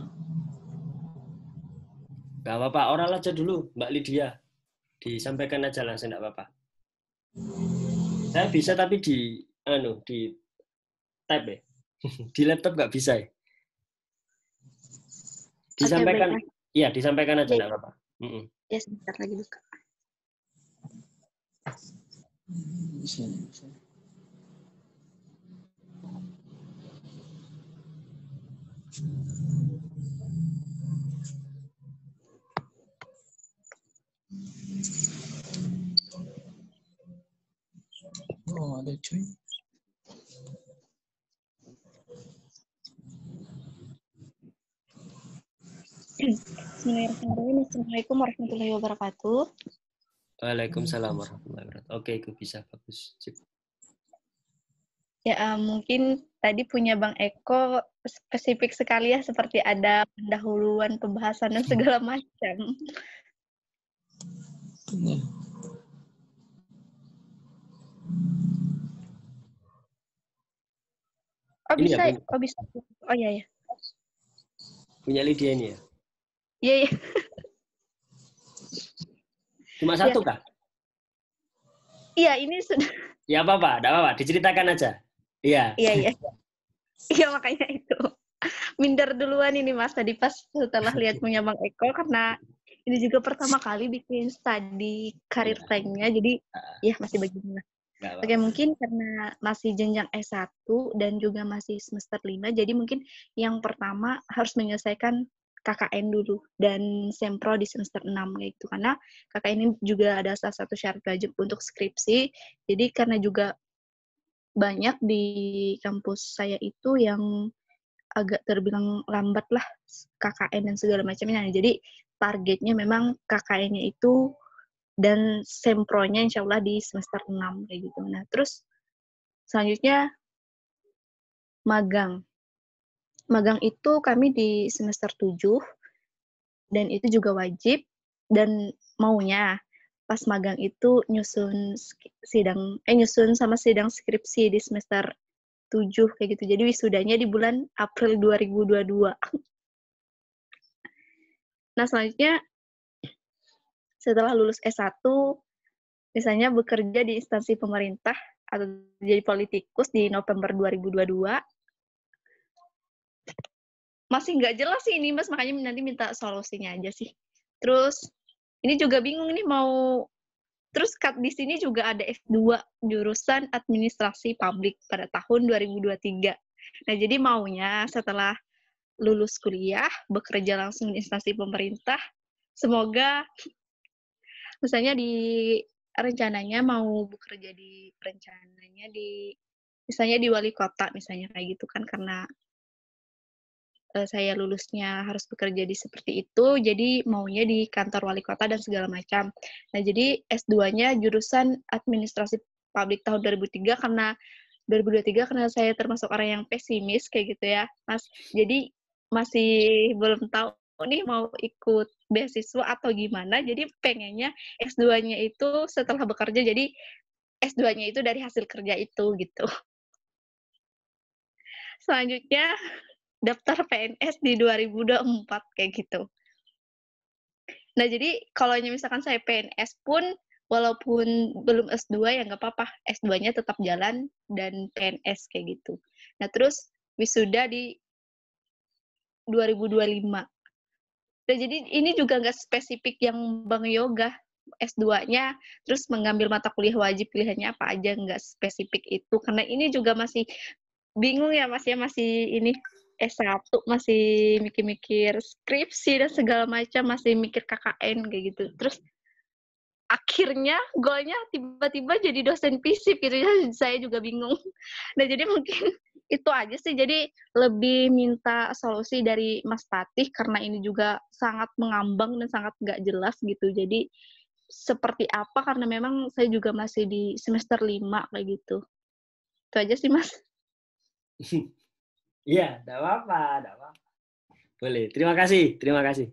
Gak apa-apa, oral aja dulu Mbak Lydia. Disampaikan aja langsung, enggak apa-apa. Saya bisa tapi di anu di tab ya. Di laptop nggak bisa ya. Disampaikan, iya okay, disampaikan aja enggak apa-apa. Mm-mm. Ya sebentar lagi buka. Bisa, bisa. Oh, ada cuy. Bismillahirrahmanirrahim. Assalamualaikum warahmatullahi wabarakatuh. Waalaikumsalam warahmatullahi wabarakatuh. Oke, itu bisa bagus. Sip. Ya, uh, mungkin tadi punya Bang Eko spesifik sekali ya, seperti ada pendahuluan, pembahasan, dan segala macam. Ini. Oh ini bisa, ya, oh bisa. Oh iya ya. Punya Lydia ini ya? Iya, iya. Cuma satu ya. kah? Iya, ini sudah. Ya apa-apa, enggak apa-apa, diceritakan aja. Iya. Iya, iya. Iya, makanya itu. Minder duluan ini Mas, tadi pas setelah lihat punya Bang Eko, karena ini juga pertama kali bikin study karir ya. Tanknya, jadi uh, ya masih begini lah. Oke, mungkin karena masih jenjang S satu dan juga masih semester lima, jadi mungkin yang pertama harus menyelesaikan K K N dulu dan sempro di semester enam kayak gitu. Karena K K N ini juga ada salah satu syarat wajib untuk skripsi. Jadi karena juga banyak di kampus saya itu yang agak terbilang lambat lah K K N dan segala macamnya. Jadi targetnya memang K K N-nya itu dan sempronya insya Allah di semester enam kayak gitu. Nah terus selanjutnya magang. Magang itu kami di semester tujuh dan itu juga wajib dan maunya pas magang itu nyusun sidang eh nyusun sama sidang skripsi di semester tujuh kayak gitu. Jadi wisudanya di bulan April dua ribu dua puluh dua. Nah, selanjutnya setelah lulus S satu misalnya bekerja di instansi pemerintah atau jadi politikus di November dua ribu dua puluh dua. Masih nggak jelas sih ini, Mas, makanya nanti minta solusinya aja sih. Terus ini juga bingung nih mau terus cut di sini juga ada S dua jurusan administrasi publik pada tahun dua ribu dua puluh tiga. Nah, jadi maunya setelah lulus kuliah bekerja langsung di instansi pemerintah. Semoga misalnya di rencananya mau bekerja di rencananya di misalnya di wali kota misalnya kayak gitu kan karena uh, saya lulusnya harus bekerja di seperti itu, jadi maunya di kantor wali kota dan segala macam. Nah, jadi S dua-nya jurusan administrasi publik tahun dua ribu tiga karena dua ribu dua puluh tiga karena saya termasuk orang yang pesimis kayak gitu ya, Mas. Jadi masih belum tahu nih mau ikut beasiswa atau gimana. Jadi pengennya S dua-nya itu setelah bekerja, jadi S dua-nya itu dari hasil kerja itu gitu. Selanjutnya daftar P N S di dua ribu dua puluh empat kayak gitu. Nah, jadi kalau misalkan saya P N S pun walaupun belum S dua ya nggak apa-apa, S dua-nya tetap jalan dan P N S kayak gitu. Nah, terus wisuda di dua ribu dua puluh lima. Nah, jadi ini juga nggak spesifik yang Bang Yoga, S dua-nya, terus mengambil mata kuliah wajib pilihannya apa aja, nggak spesifik itu. Karena ini juga masih bingung ya Mas ya, masih ini S satu, masih mikir-mikir skripsi dan segala macam, masih mikir K K N kayak gitu. Terus akhirnya goalnya tiba-tiba jadi dosen FISIP gitu ya, saya juga bingung. Nah, jadi mungkin itu aja sih, jadi lebih minta solusi dari Mas Patih karena ini juga sangat mengambang dan sangat nggak jelas gitu. Jadi seperti apa karena memang saya juga masih di semester lima kayak gitu. Itu aja sih, Mas. Iya, enggak apa-apa, enggak apa-apa. Boleh. Terima kasih, terima kasih.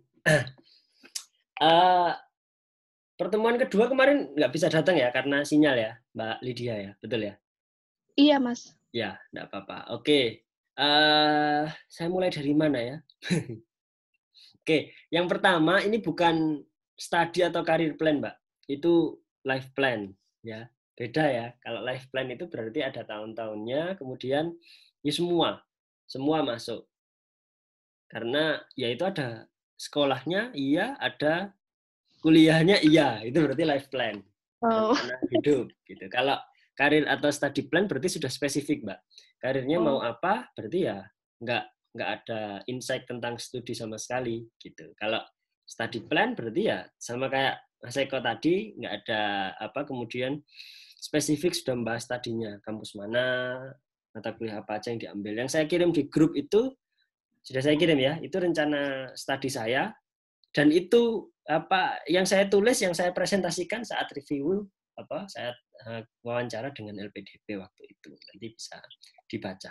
uh, pertemuan kedua kemarin nggak bisa datang ya karena sinyal ya, Mbak Lydia ya, betul ya? Iya, Mas. Ya, enggak apa-apa. Oke, uh, saya mulai dari mana ya? Oke, yang pertama ini bukan studi atau career plan, Mbak. Itu life plan, ya. Beda ya. Kalau life plan itu berarti ada tahun-tahunnya, kemudian ya semua, semua masuk. Karena ya itu ada sekolahnya, iya, ada kuliahnya, iya. Itu berarti life plan. Oh. Rencana hidup, gitu. Kalau karir atau study plan berarti sudah spesifik, Mbak. Karirnya oh. mau apa, berarti ya nggak nggak ada insight tentang studi sama sekali, gitu. Kalau study plan berarti ya sama kayak Mas Eko tadi, nggak ada apa kemudian spesifik sudah membahas tadinya, kampus mana, mata kuliah apa aja yang diambil. Yang saya kirim di grup itu sudah saya kirim ya, itu rencana studi saya dan itu apa yang saya tulis, yang saya presentasikan saat review apa saat uh, wawancara dengan L P D P waktu itu, nanti bisa dibaca.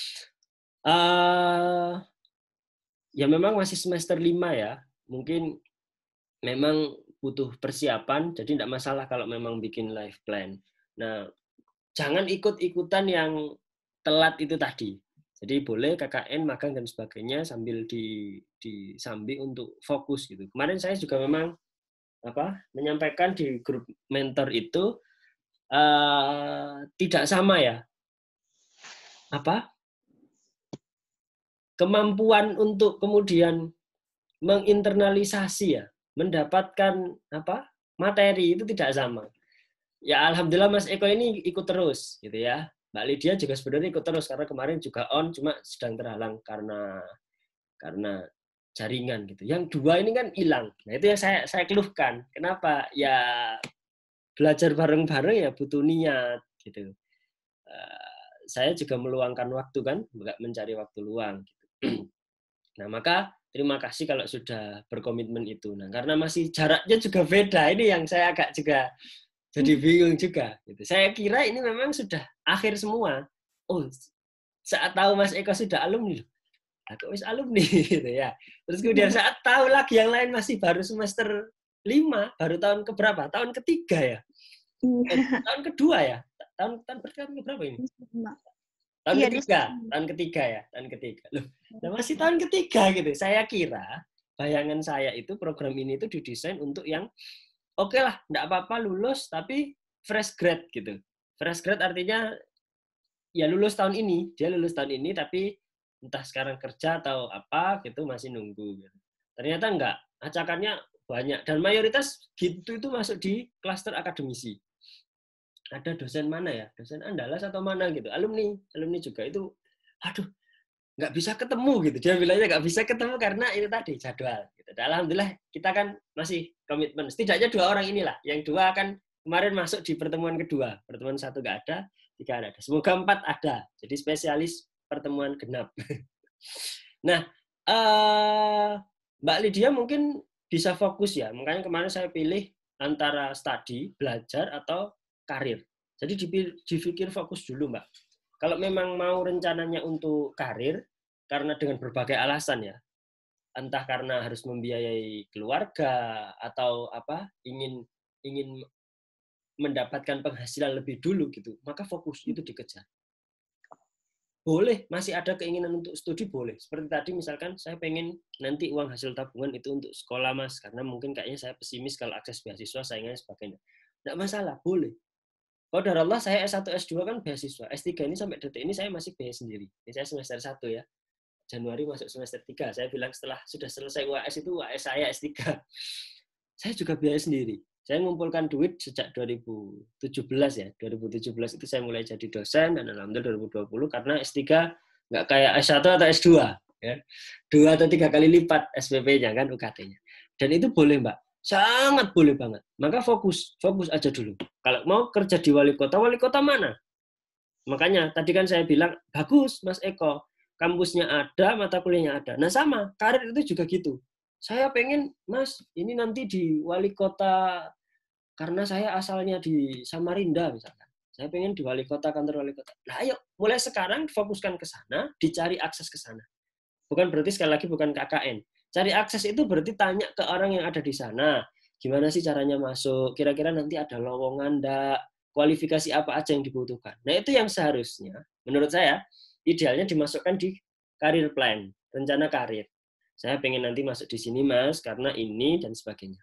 Uh, ya memang masih semester lima ya, mungkin memang butuh persiapan, jadi tidak masalah kalau memang bikin life plan. Nah, jangan ikut-ikutan yang telat itu tadi. Jadi boleh K K N, magang dan sebagainya sambil di disambi untuk fokus gitu. Kemarin saya juga memang apa menyampaikan di grup mentor itu uh, tidak sama ya. Apa? Kemampuan untuk kemudian menginternalisasi ya, mendapatkan apa? Materi itu tidak sama. Ya alhamdulillah Mas Eko ini ikut terus gitu ya. Mbak Lydia juga sebenarnya ikut terus karena kemarin juga on, cuma sedang terhalang karena karena jaringan gitu. Yang dua ini kan hilang. Nah itu yang saya saya keluhkan. Kenapa? Ya belajar bareng-bareng ya butuh niat gitu. Uh, saya juga meluangkan waktu kan, nggak mencari waktu luang. Gitu. Nah maka terima kasih kalau sudah berkomitmen itu. Nah karena masih jaraknya juga beda. Ini yang saya agak juga jadi bingung juga. Gitu. Saya kira ini memang sudah akhir semua. Oh saat tahu Mas Eko sudah alumni loh. Aku wis alumni gitu ya. Terus kemudian saat tahu lagi yang lain masih baru semester lima, baru tahun keberapa? Tahun ketiga ya? Eh, tahun kedua ya? Tahun tahun tahun berapa ini? Tahun iya, ketiga, tahun ketiga ya, tahun ketiga. Loh, nah masih tahun ketiga gitu. Saya kira bayangan saya itu program ini itu didesain untuk yang oke okay lah, enggak apa-apa lulus tapi fresh grade gitu. Fresh grade artinya ya lulus tahun ini, dia lulus tahun ini tapi entah sekarang kerja atau apa gitu masih nunggu gitu. Ternyata enggak, acakannya banyak dan mayoritas gitu itu masuk di klaster akademisi. Ada dosen mana ya, dosen Andalas atau mana gitu, alumni, alumni juga itu, aduh, nggak bisa ketemu gitu. Dia bilangnya nggak bisa ketemu karena itu tadi jadwal. Gitu. Dan alhamdulillah kita kan masih komitmen. Setidaknya dua orang inilah, yang dua kan kemarin masuk di pertemuan kedua, pertemuan satu nggak ada, tiga ada. Semoga empat ada. Jadi spesialis pertemuan genap. Nah, uh, Mbak Lydia mungkin bisa fokus ya. Makanya kemarin saya pilih antara studi, belajar, atau karir. Jadi dipikir fokus dulu, Mbak. Kalau memang mau rencananya untuk karir, karena dengan berbagai alasan ya, entah karena harus membiayai keluarga atau apa, ingin ingin mendapatkan penghasilan lebih dulu gitu, maka fokus itu dikejar. Boleh, masih ada keinginan untuk studi boleh. Seperti tadi misalkan saya pengen nanti uang hasil tabungan itu untuk sekolah Mas, karena mungkin kayaknya saya pesimis kalau akses beasiswa saingannya sebagainya. Tidak masalah, boleh. Qadarullah Allah saya S satu S dua kan beasiswa. S tiga ini sampai detik ini saya masih biaya sendiri. Ini saya semester satu ya. Januari masuk semester tiga. Saya bilang setelah sudah selesai U A S itu U A S saya S tiga. Saya juga biaya sendiri. Saya mengumpulkan duit sejak dua ribu tujuh belas ya. dua ribu tujuh belas itu saya mulai jadi dosen dan alhamdulillah dua ribu dua puluh karena S tiga nggak kayak S satu atau S dua ya. Dua atau tiga kali lipat S P P-nya kan U K T-nya. Dan itu boleh, Mbak. Sangat boleh banget. Maka fokus, fokus aja dulu. Kalau mau kerja di wali kota, wali kota mana? Makanya tadi kan saya bilang, bagus Mas Eko, kampusnya ada, mata kuliahnya ada. Nah sama, karir itu juga gitu. Saya pengen, Mas, ini nanti di wali kota, karena saya asalnya di Samarinda misalkan. Saya pengen di wali kota, kantor wali kota. Nah ayo, mulai sekarang fokuskan ke sana, dicari akses ke sana. Bukan berarti sekali lagi bukan K K N. Cari akses itu berarti tanya ke orang yang ada di sana. Gimana sih caranya masuk? Kira-kira nanti ada lowongan enggak? Kualifikasi apa aja yang dibutuhkan? Nah, itu yang seharusnya, menurut saya, idealnya dimasukkan di career plan, rencana karir. Saya pengen nanti masuk di sini, Mas, karena ini dan sebagainya.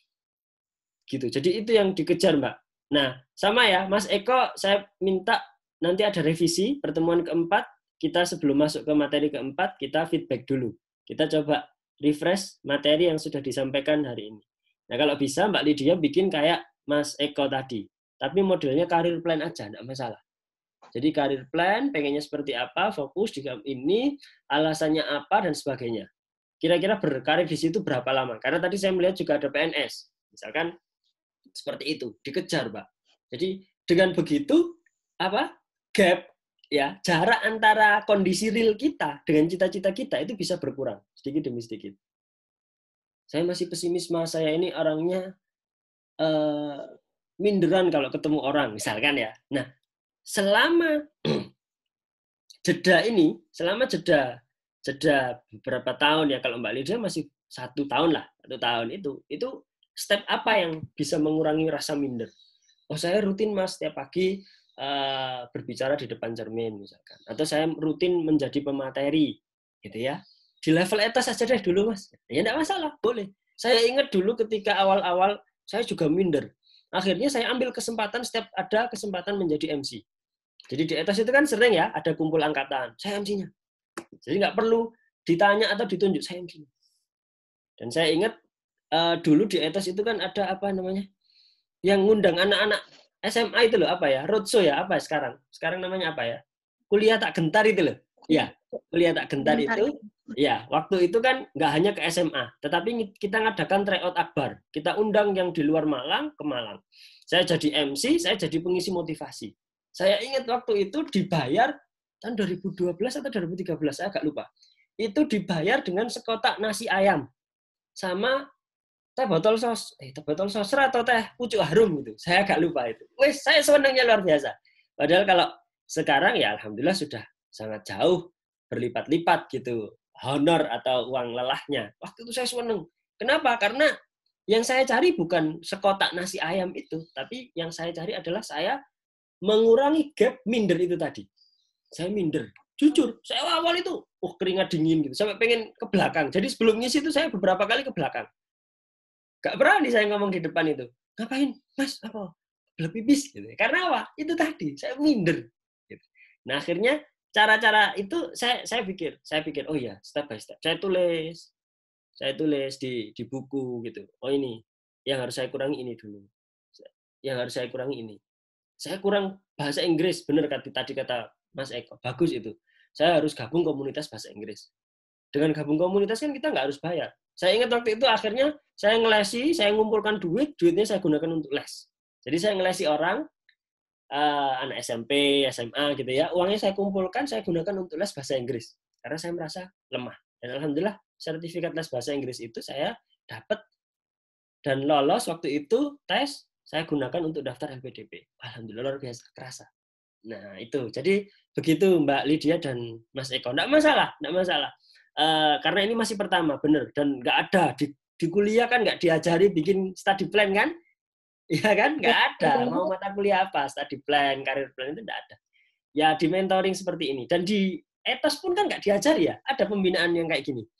Gitu. Jadi itu yang dikejar, Mbak. Nah, sama ya, Mas Eko, saya minta nanti ada revisi, pertemuan keempat, kita sebelum masuk ke materi keempat, kita feedback dulu. Kita coba refresh materi yang sudah disampaikan hari ini. Nah, kalau bisa Mbak Lydia bikin kayak Mas Eko tadi. Tapi modelnya career plan aja, enggak masalah. Jadi career plan, pengennya seperti apa, fokus di ini, alasannya apa, dan sebagainya. Kira-kira berkarir di situ berapa lama? Karena tadi saya melihat juga ada P N S. Misalkan seperti itu, dikejar, Mbak. Jadi dengan begitu, apa gap, ya jarak antara kondisi real kita dengan cita-cita kita itu bisa berkurang sedikit demi sedikit. Saya masih pesimis, Mas. Saya ini orangnya uh, minderan kalau ketemu orang, misalkan ya. Nah, selama jeda ini, selama jeda jeda beberapa tahun ya, kalau Mbak Lydia masih satu tahun lah, satu tahun itu, itu step apa yang bisa mengurangi rasa minder? Oh, saya rutin, Mas, setiap pagi Uh, berbicara di depan cermin misalkan, atau saya rutin menjadi pemateri gitu ya, di level etos saja deh dulu, Mas, ya enggak masalah, boleh. Saya ingat dulu ketika awal-awal saya juga minder, akhirnya saya ambil kesempatan setiap ada kesempatan menjadi M C. Jadi di etos itu kan sering ya ada kumpul angkatan, saya M C-nya, jadi nggak perlu ditanya atau ditunjuk, saya M C-nya. Dan saya ingat uh, dulu di etos itu kan ada apa namanya yang ngundang anak-anak S M A itu loh, apa ya, roadshow ya, apa sekarang? Sekarang namanya apa ya? Kuliah tak gentar itu loh. Iya, kuliah tak gentar itu. Iya, waktu itu kan nggak hanya ke S M A, tetapi kita ngadakan tryout akbar. Kita undang yang di luar Malang ke Malang. Saya jadi M C, saya jadi pengisi motivasi. Saya ingat waktu itu dibayar tahun dua ribu dua belas atau dua ribu tiga belas, saya agak lupa. Itu dibayar dengan sekotak nasi ayam sama teh botol sos, eh teh botol sosra atau teh pucuk harum gitu. Saya agak lupa itu. Wes, saya senangnya luar biasa. Padahal kalau sekarang ya alhamdulillah sudah sangat jauh berlipat-lipat gitu honor atau uang lelahnya. Waktu itu saya senang. Kenapa? Karena yang saya cari bukan sekotak nasi ayam itu, tapi yang saya cari adalah saya mengurangi gap minder itu tadi. Saya minder. Jujur, saya awal itu, oh keringat dingin gitu, sampai pengen ke belakang. Jadi sebelum ngisi itu saya beberapa kali ke belakang. Gak berani saya ngomong di depan itu. Ngapain? Mas, apa? Lebih pipis. Gitu. Karena apa? Itu tadi, saya minder. Gitu. Nah akhirnya cara-cara itu saya saya pikir, saya pikir, oh iya, step by step. Saya tulis, saya tulis di di buku gitu. Oh ini, yang harus saya kurangi ini dulu. Yang harus saya kurangi ini. Saya kurang bahasa Inggris, benar tadi kata Mas Eko. Bagus itu. Saya harus gabung komunitas bahasa Inggris. Dengan gabung komunitas kan kita nggak harus bayar. Saya ingat waktu itu akhirnya saya ngelesi, saya ngumpulkan duit, duitnya saya gunakan untuk les. Jadi saya ngelesi orang, uh, anak S M P, S M A gitu ya, uangnya saya kumpulkan, saya gunakan untuk les bahasa Inggris. Karena saya merasa lemah. Dan alhamdulillah sertifikat les bahasa Inggris itu saya dapat dan lolos waktu itu tes, saya gunakan untuk daftar L P D P. Alhamdulillah luar biasa, kerasa. Nah itu, jadi begitu Mbak Lydia dan Mas Eko. Nggak masalah, nggak masalah. Uh, karena ini masih pertama, bener. Dan nggak ada, di, di kuliah kan nggak diajari bikin study plan kan? Iya kan? Nggak ada. Mau mata kuliah apa? Study plan, career plan itu nggak ada. Ya di mentoring seperti ini. Dan di etos pun kan nggak diajari ya. Ada pembinaan yang kayak gini.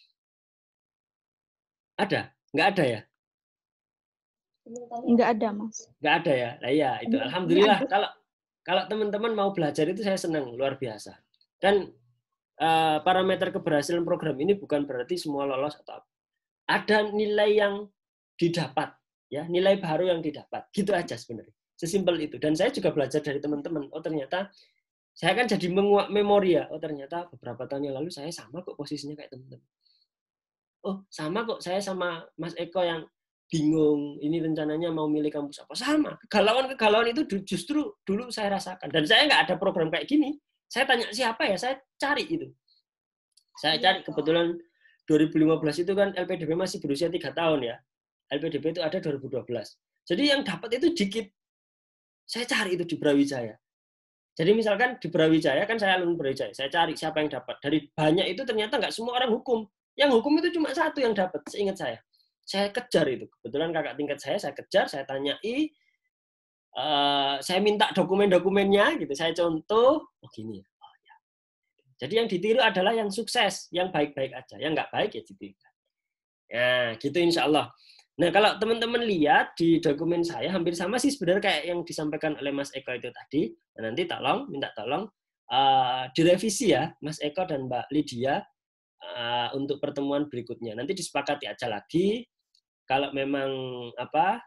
Ada? Nggak ada ya? Nggak ada, Mas. Nggak ada ya? Nah iya, itu. Alhamdulillah. Kalau kalau teman-teman mau belajar itu saya senang, luar biasa. Dan uh, parameter keberhasilan program ini bukan berarti semua lolos atau apa. Ada nilai yang didapat, ya nilai baru yang didapat, gitu aja sebenarnya, sesimpel itu. Dan saya juga belajar dari teman-teman. Oh ternyata saya kan jadi menguak memori ya. Oh ternyata beberapa tahun yang lalu saya sama kok posisinya kayak teman-teman. Oh sama kok saya sama Mas Eko yang bingung. Ini rencananya mau milih kampus apa? Sama. Kegalauan-kegalauan itu justru dulu saya rasakan. Dan saya nggak ada program kayak gini. Saya tanya siapa ya? Saya cari itu. Saya cari kebetulan dua ribu lima belas itu kan L P D P masih berusia tiga tahun ya. L P D P itu ada dua ribu dua belas. Jadi yang dapat itu dikit. Saya cari itu di Brawijaya. Jadi misalkan di Brawijaya kan saya alumni Brawijaya. Saya cari siapa yang dapat. Dari banyak itu ternyata nggak semua orang hukum. Yang hukum itu cuma satu yang dapat, seingat saya. Saya kejar itu. Kebetulan kakak tingkat saya, saya kejar, saya tanyai. Uh, saya minta dokumen-dokumennya, gitu. Saya contoh. Oh gini. Oh, ya. Jadi yang ditiru adalah yang sukses, yang baik-baik aja. Yang nggak baik ya ditiru. Nah, gitu insya Allah. Nah, kalau teman-teman lihat di dokumen saya, hampir sama sih sebenarnya kayak yang disampaikan oleh Mas Eko itu tadi. Nah, nanti tolong, minta tolong uh, direvisi ya, Mas Eko dan Mbak Lydia uh, untuk pertemuan berikutnya. Nanti disepakati aja lagi. Kalau memang apa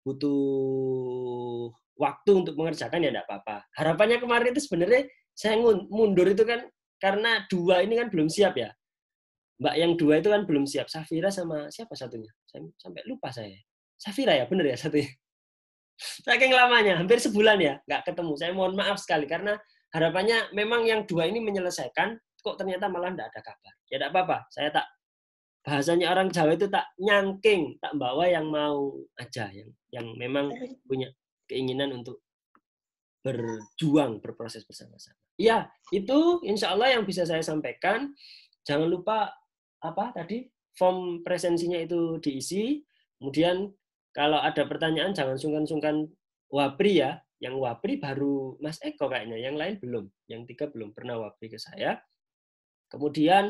butuh waktu untuk mengerjakan ya enggak apa-apa. Harapannya kemarin itu sebenarnya saya mundur itu kan karena dua ini kan belum siap ya. Mbak yang dua itu kan belum siap. Safira sama siapa satunya? Saya sampai lupa saya. Safira ya, bener ya satunya. Saking lamanya, hampir sebulan ya, nggak ketemu. Saya mohon maaf sekali karena harapannya memang yang dua ini menyelesaikan, kok ternyata malah nggak ada kabar. Ya nggak apa-apa, saya tak bahasanya orang Jawa itu tak nyangking, tak bawa yang mau aja, yang yang memang punya keinginan untuk berjuang, berproses bersama-sama. Iya, itu insya Allah yang bisa saya sampaikan. Jangan lupa apa tadi form presensinya itu diisi. Kemudian kalau ada pertanyaan jangan sungkan-sungkan wapri ya. Yang wapri baru Mas Eko kayaknya, yang lain belum. Yang tiga belum pernah wapri ke saya. Kemudian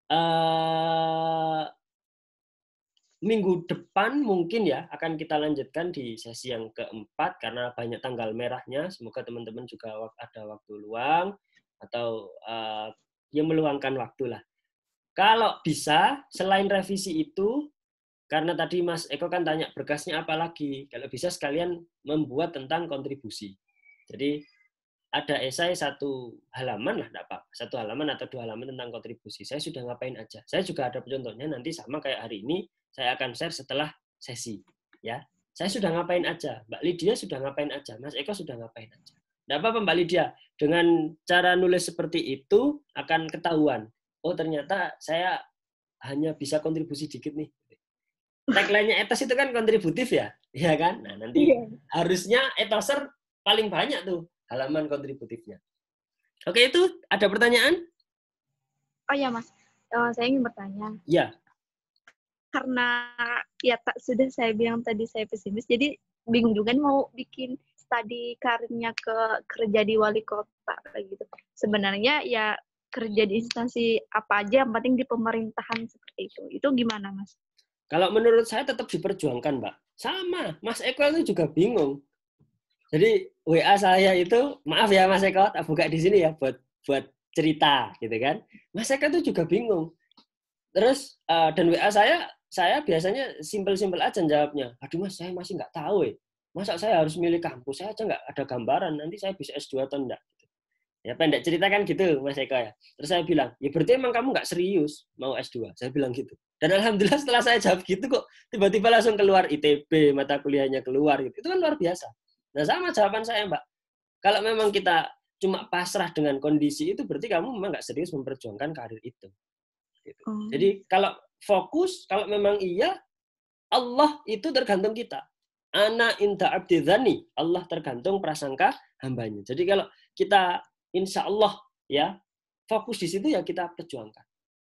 eh, minggu depan mungkin ya akan kita lanjutkan di sesi yang keempat karena banyak tanggal merahnya. Semoga teman-teman juga ada waktu luang atau eh, yang meluangkan waktu lah. Kalau bisa, selain revisi itu, karena tadi Mas Eko kan tanya berkasnya apa lagi, kalau bisa sekalian membuat tentang kontribusi. Jadi ada esai satu halaman lah, enggak apa-apa. Satu halaman atau dua halaman tentang kontribusi. Saya sudah ngapain aja. Saya juga ada contohnya nanti sama kayak hari ini, saya akan share setelah sesi. Ya, saya sudah ngapain aja. Mbak Lydia sudah ngapain aja. Mas Eko sudah ngapain aja. Enggak apa-apa Mbak Lydia. Dengan cara nulis seperti itu akan ketahuan. Oh ternyata saya hanya bisa kontribusi dikit nih. Tagline-nya etos itu kan kontributif ya, ya kan? Nah nanti yeah. harusnya etoser paling banyak tuh halaman kontributifnya. Oke, itu ada pertanyaan? Oh ya Mas, uh, saya ingin bertanya. Ya. Karena ya tak sudah saya bilang tadi saya pesimis, jadi bingung juga nih mau bikin studi karirnya ke kerja di wali kota kayak gitu. Sebenarnya ya kerja di instansi apa aja, yang penting di pemerintahan seperti itu. Itu gimana Mas? Kalau menurut saya tetap diperjuangkan, Mbak. Sama, Mas Eko itu juga bingung. Jadi W A saya itu, maaf ya Mas Eko, tak buka di sini ya buat buat cerita gitu kan. Mas Eko itu juga bingung. Terus uh, dan W A saya, saya biasanya simpel-simpel aja jawabnya. Aduh Mas, saya masih nggak tahu ya. Masa saya harus milih kampus? Saya aja nggak ada gambaran. Nanti saya bisa S dua atau enggak. Ya pendek cerita kan gitu Mas Eko ya. Terus saya bilang, ya berarti emang kamu nggak serius mau S dua. Saya bilang gitu. Dan alhamdulillah setelah saya jawab gitu kok tiba-tiba langsung keluar I T B, mata kuliahnya keluar gitu. Itu kan luar biasa. Nah sama jawaban saya Mbak. Kalau memang kita cuma pasrah dengan kondisi itu, berarti kamu memang nggak serius memperjuangkan karir itu. Gitu. Hmm. Jadi kalau fokus, kalau memang iya, Allah itu tergantung kita. Ana inda abdi dzani, Allah tergantung prasangka hambanya. Jadi kalau kita insya Allah ya fokus di situ ya kita perjuangkan.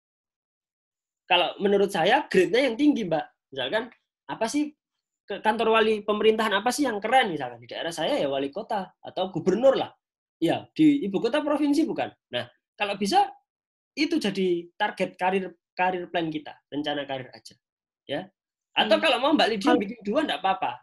Kalau menurut saya grade-nya yang tinggi Mbak. Misalkan apa sih kantor wali pemerintahan apa sih yang keren misalkan di daerah saya ya wali kota atau gubernur lah. Ya di ibu kota provinsi bukan. Nah kalau bisa itu jadi target karir karir plan kita, rencana karir aja. Ya. Atau hmm. kalau mau Mbak Lydia bikin dua enggak apa-apa.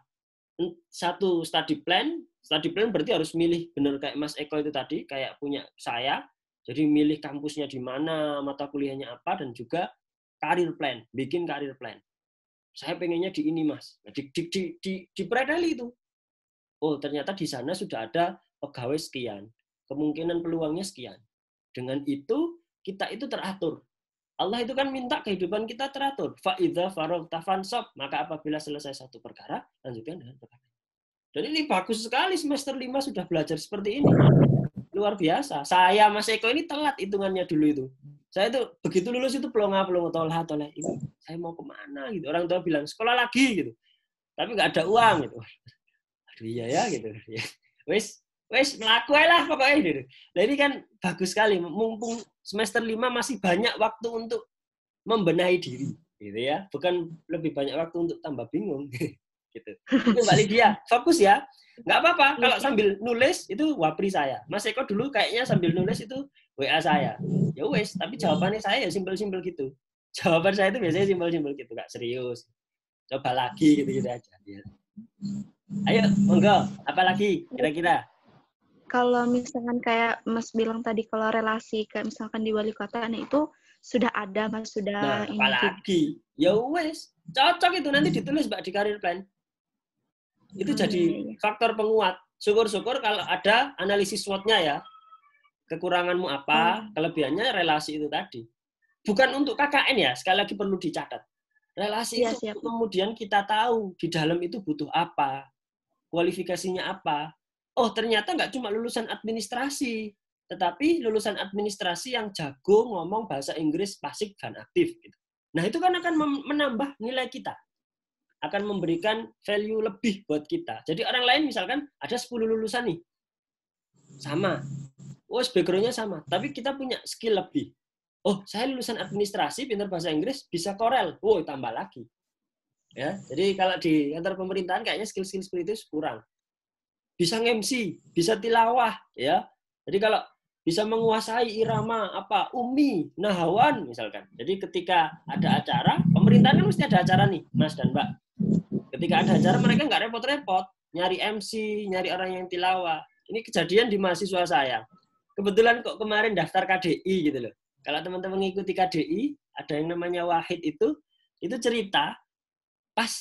Satu study plan, study plan berarti harus milih benar kayak Mas Eko itu tadi, kayak punya saya. Jadi milih kampusnya di mana, mata kuliahnya apa, dan juga karir plan, bikin karir plan. Saya pengennya di ini Mas, di di di di, di predali itu. Oh ternyata di sana sudah ada pegawai sekian, kemungkinan peluangnya sekian. Dengan itu kita itu teratur. Allah itu kan minta kehidupan kita teratur. Fa'idza faragta fansab, maka apabila selesai satu perkara, lanjutkan dengan perkara. Dan ini bagus sekali semester lima sudah belajar seperti ini. Luar biasa. Saya Mas Eko ini telat hitungannya dulu itu. Saya itu begitu lulus itu pelonga-pelonga tolah tolah ini. Saya mau kemana gitu. Orang tua bilang sekolah lagi gitu. Tapi nggak ada uang gitu. Aduh iya ya gitu. Wes wes melaku lah pokoknya gitu. Nah ini kan bagus sekali. Mumpung semester lima masih banyak waktu untuk membenahi diri, gitu ya. Bukan lebih banyak waktu untuk tambah bingung, gitu. Itu Mbak Lydia, fokus ya. Nggak apa-apa, kalau sambil nulis itu wapri saya. Mas Eko dulu kayaknya sambil nulis itu W A saya. Ya wes, tapi jawabannya saya ya simpel-simpel gitu. Jawaban saya itu biasanya simpel-simpel gitu, nggak serius. Coba lagi gitu-gitu aja. Ya. Ayo, monggo, apa lagi kira-kira? Kalau misalkan kayak Mas bilang tadi, kalau relasi kayak misalkan di wali kota, nah itu sudah ada, Mas, sudah nah, ini. Apalagi, ya wes, cocok itu nanti ditulis Mbak di karir plan. Itu hmm, jadi iya. faktor penguat. Syukur-syukur kalau ada analisis SWOT-nya ya. Kekuranganmu apa, hmm. kelebihannya relasi itu tadi. Bukan untuk K K N ya, sekali lagi perlu dicatat. Relasi ya, itu siap. Kemudian kita tahu di dalam itu butuh apa, kualifikasinya apa. Oh, ternyata nggak cuma lulusan administrasi, tetapi lulusan administrasi yang jago ngomong bahasa Inggris pasif dan aktif. Gitu. Nah, itu kan akan menambah nilai kita. Akan memberikan value lebih buat kita. Jadi orang lain misalkan ada sepuluh lulusan nih. Sama. Oh, background-nya sama. Tapi kita punya skill lebih. Oh, saya lulusan administrasi, pintar bahasa Inggris, bisa Corel. Oh, tambah lagi. Ya, jadi kalau di kantor pemerintahan kayaknya skill-skill seperti itu kurang. Bisa nge-M C, bisa tilawah, ya. Jadi kalau bisa menguasai irama apa umi, nahawan misalkan. Jadi ketika ada acara, pemerintahan kan mesti ada acara nih, Mas dan Mbak. Ketika ada acara mereka nggak repot-repot nyari M C, nyari orang yang tilawah. Ini kejadian di mahasiswa saya. Kebetulan kok kemarin daftar K D I gitu loh. Kalau teman-teman ngikuti K D I, ada yang namanya Wahid itu, itu cerita pas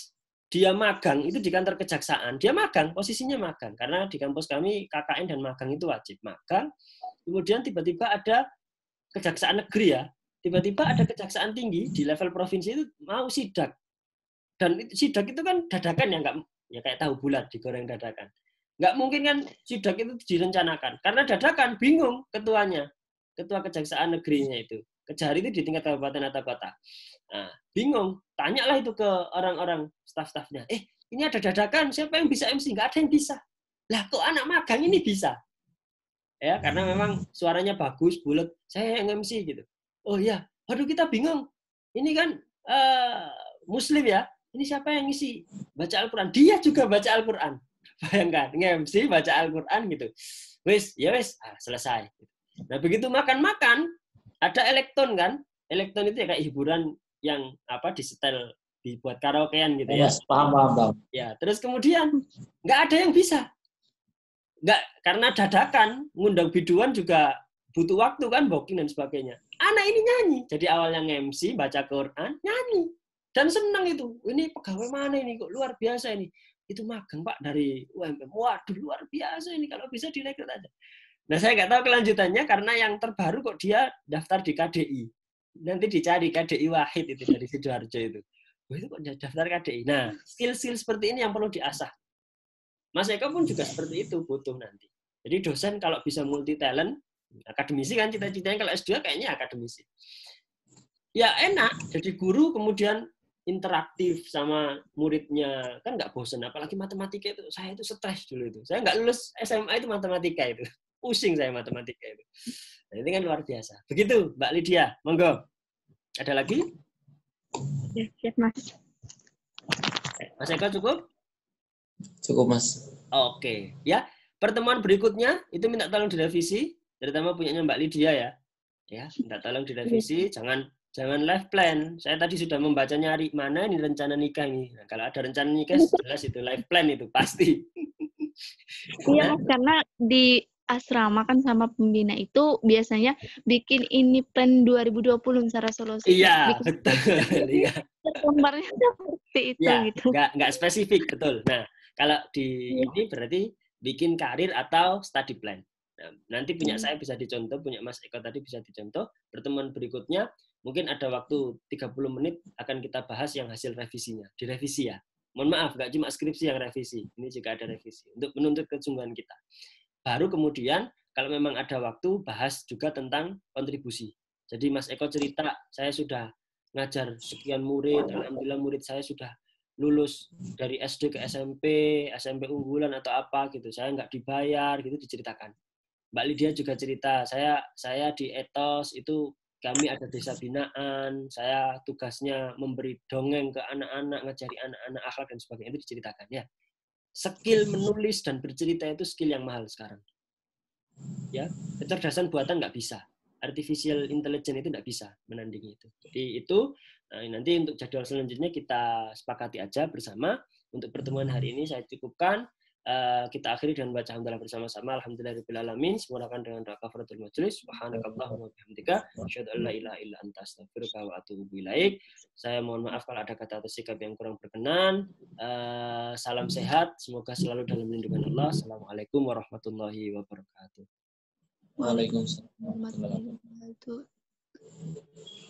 dia magang itu di kantor kejaksaan, dia magang, posisinya magang. Karena di kampus kami K K N dan magang itu wajib magang. Kemudian tiba-tiba ada kejaksaan negeri ya, tiba-tiba ada kejaksaan tinggi di level provinsi itu mau sidak. Dan sidak itu kan dadakan ya, nggak ya kayak tahu bulat digoreng dadakan. Nggak mungkin kan sidak itu direncanakan. Karena dadakan bingung ketuanya, ketua kejaksaan negerinya itu. Kejari itu di tingkat kabupaten atau kota. Nah, bingung. Tanyalah itu ke orang-orang staf-stafnya. Eh, ini ada dadakan, siapa yang bisa M C? Nggak ada yang bisa. Lah, kok anak magang ini bisa? Ya, karena memang suaranya bagus, bulat. Saya yang M C gitu. Oh iya, waduh kita bingung. Ini kan uh, Muslim ya. Ini siapa yang ngisi? Baca Al-Quran. Dia juga baca Al-Quran. Bayangkan, M C baca Al-Quran gitu. Wes, ya wes, ah, selesai. Nah, begitu makan-makan, ada elektron kan? Elektron itu ya kayak hiburan yang apa disetel dibuat karaokean gitu ya. Yes, paham, paham, paham. Ya, terus kemudian nggak ada yang bisa. Nggak, karena dadakan, ngundang biduan juga butuh waktu kan, booking dan sebagainya. Anak ini nyanyi. Jadi awalnya M C, baca Quran, nyanyi. Dan senang itu. Ini pegawai mana ini? Kok luar biasa ini. Itu magang Pak dari U M M. Waduh, luar biasa ini. Kalau bisa direkrut aja. Nah, saya nggak tahu kelanjutannya karena yang terbaru kok dia daftar di K D I. Nanti dicari K D I Wahid itu dari Sidoarjo itu. Wah, itu kok daftar K D I. Nah, skill-skill seperti ini yang perlu diasah. Mas Eko pun juga seperti itu butuh nanti. Jadi dosen kalau bisa multi talent, akademisi kan cita-citanya kalau S dua kayaknya akademisi. Ya enak, jadi guru kemudian interaktif sama muridnya, kan nggak bosen. Apalagi matematika itu, saya itu stres dulu itu. Saya nggak lulus S M A itu matematika itu. Pusing saya matematika itu. Nah, ini kan luar biasa. Begitu, Mbak Lydia. Monggo. Ada lagi? Ya, siap, Mas. Mas Eko cukup? Cukup, Mas. Oke. Ya, pertemuan berikutnya itu minta tolong direvisi, terutama punyanya Mbak Lydia ya. Ya, minta tolong direvisi. Jangan jangan live plan. Saya tadi sudah membaca nyari mana ini rencana nikah ini. Nah, kalau ada rencana nikah jelas itu live plan itu pasti. Iya, Mas, karena di asrama kan sama pembina itu biasanya bikin ini plan dua ribu dua puluh secara solusi. Iya, bikin betul. Iya. Gambarnya seperti itu Ya, gitu. nggak nggak spesifik, betul. Nah, kalau di Iya. ini berarti bikin karir atau study plan. Nah, nanti punya Hmm. saya bisa dicontoh, punya Mas Eko tadi bisa dicontoh. Pertemuan berikutnya mungkin ada waktu tiga puluh menit akan kita bahas yang hasil revisinya. Direvisi ya. Mohon maaf, nggak cuma skripsi yang revisi. Ini juga ada revisi untuk menuntut kesungguhan kita. Baru kemudian kalau memang ada waktu bahas juga tentang kontribusi. Jadi Mas Eko cerita, saya sudah ngajar sekian murid, alhamdulillah murid saya sudah lulus dari S D ke S M P, S M P unggulan atau apa gitu. Saya nggak dibayar gitu diceritakan. Mbak Lydia juga cerita, saya saya di Ethos itu kami ada desa binaan, saya tugasnya memberi dongeng ke anak-anak, ngajari anak-anak akhlak dan sebagainya, itu diceritakan ya. Skill menulis dan bercerita itu skill yang mahal sekarang. Ya, kecerdasan buatan nggak bisa. Artificial intelligence itu nggak bisa menandingi itu. Jadi itu nah, nanti untuk jadwal selanjutnya kita sepakati aja bersama. Untuk pertemuan hari ini saya cukupkan. Uh, kita akhiri dengan baca hamdalah bersama-sama. Alhamdulillahirabbil alamin. Semurakan dengan doa kafaratul majelis. Subhanakallahumma wa bihamdika asyhadu an la ilaha illa anta astaghfiruka wa atubu ilaik. Saya mohon maaf kalau ada kata atau sikap yang kurang berkenan. Uh, salam sehat. Semoga selalu dalam lindungan Allah. Assalamualaikum warahmatullahi wabarakatuh. Waalaikumsalam warahmatullahi wabarakatuh.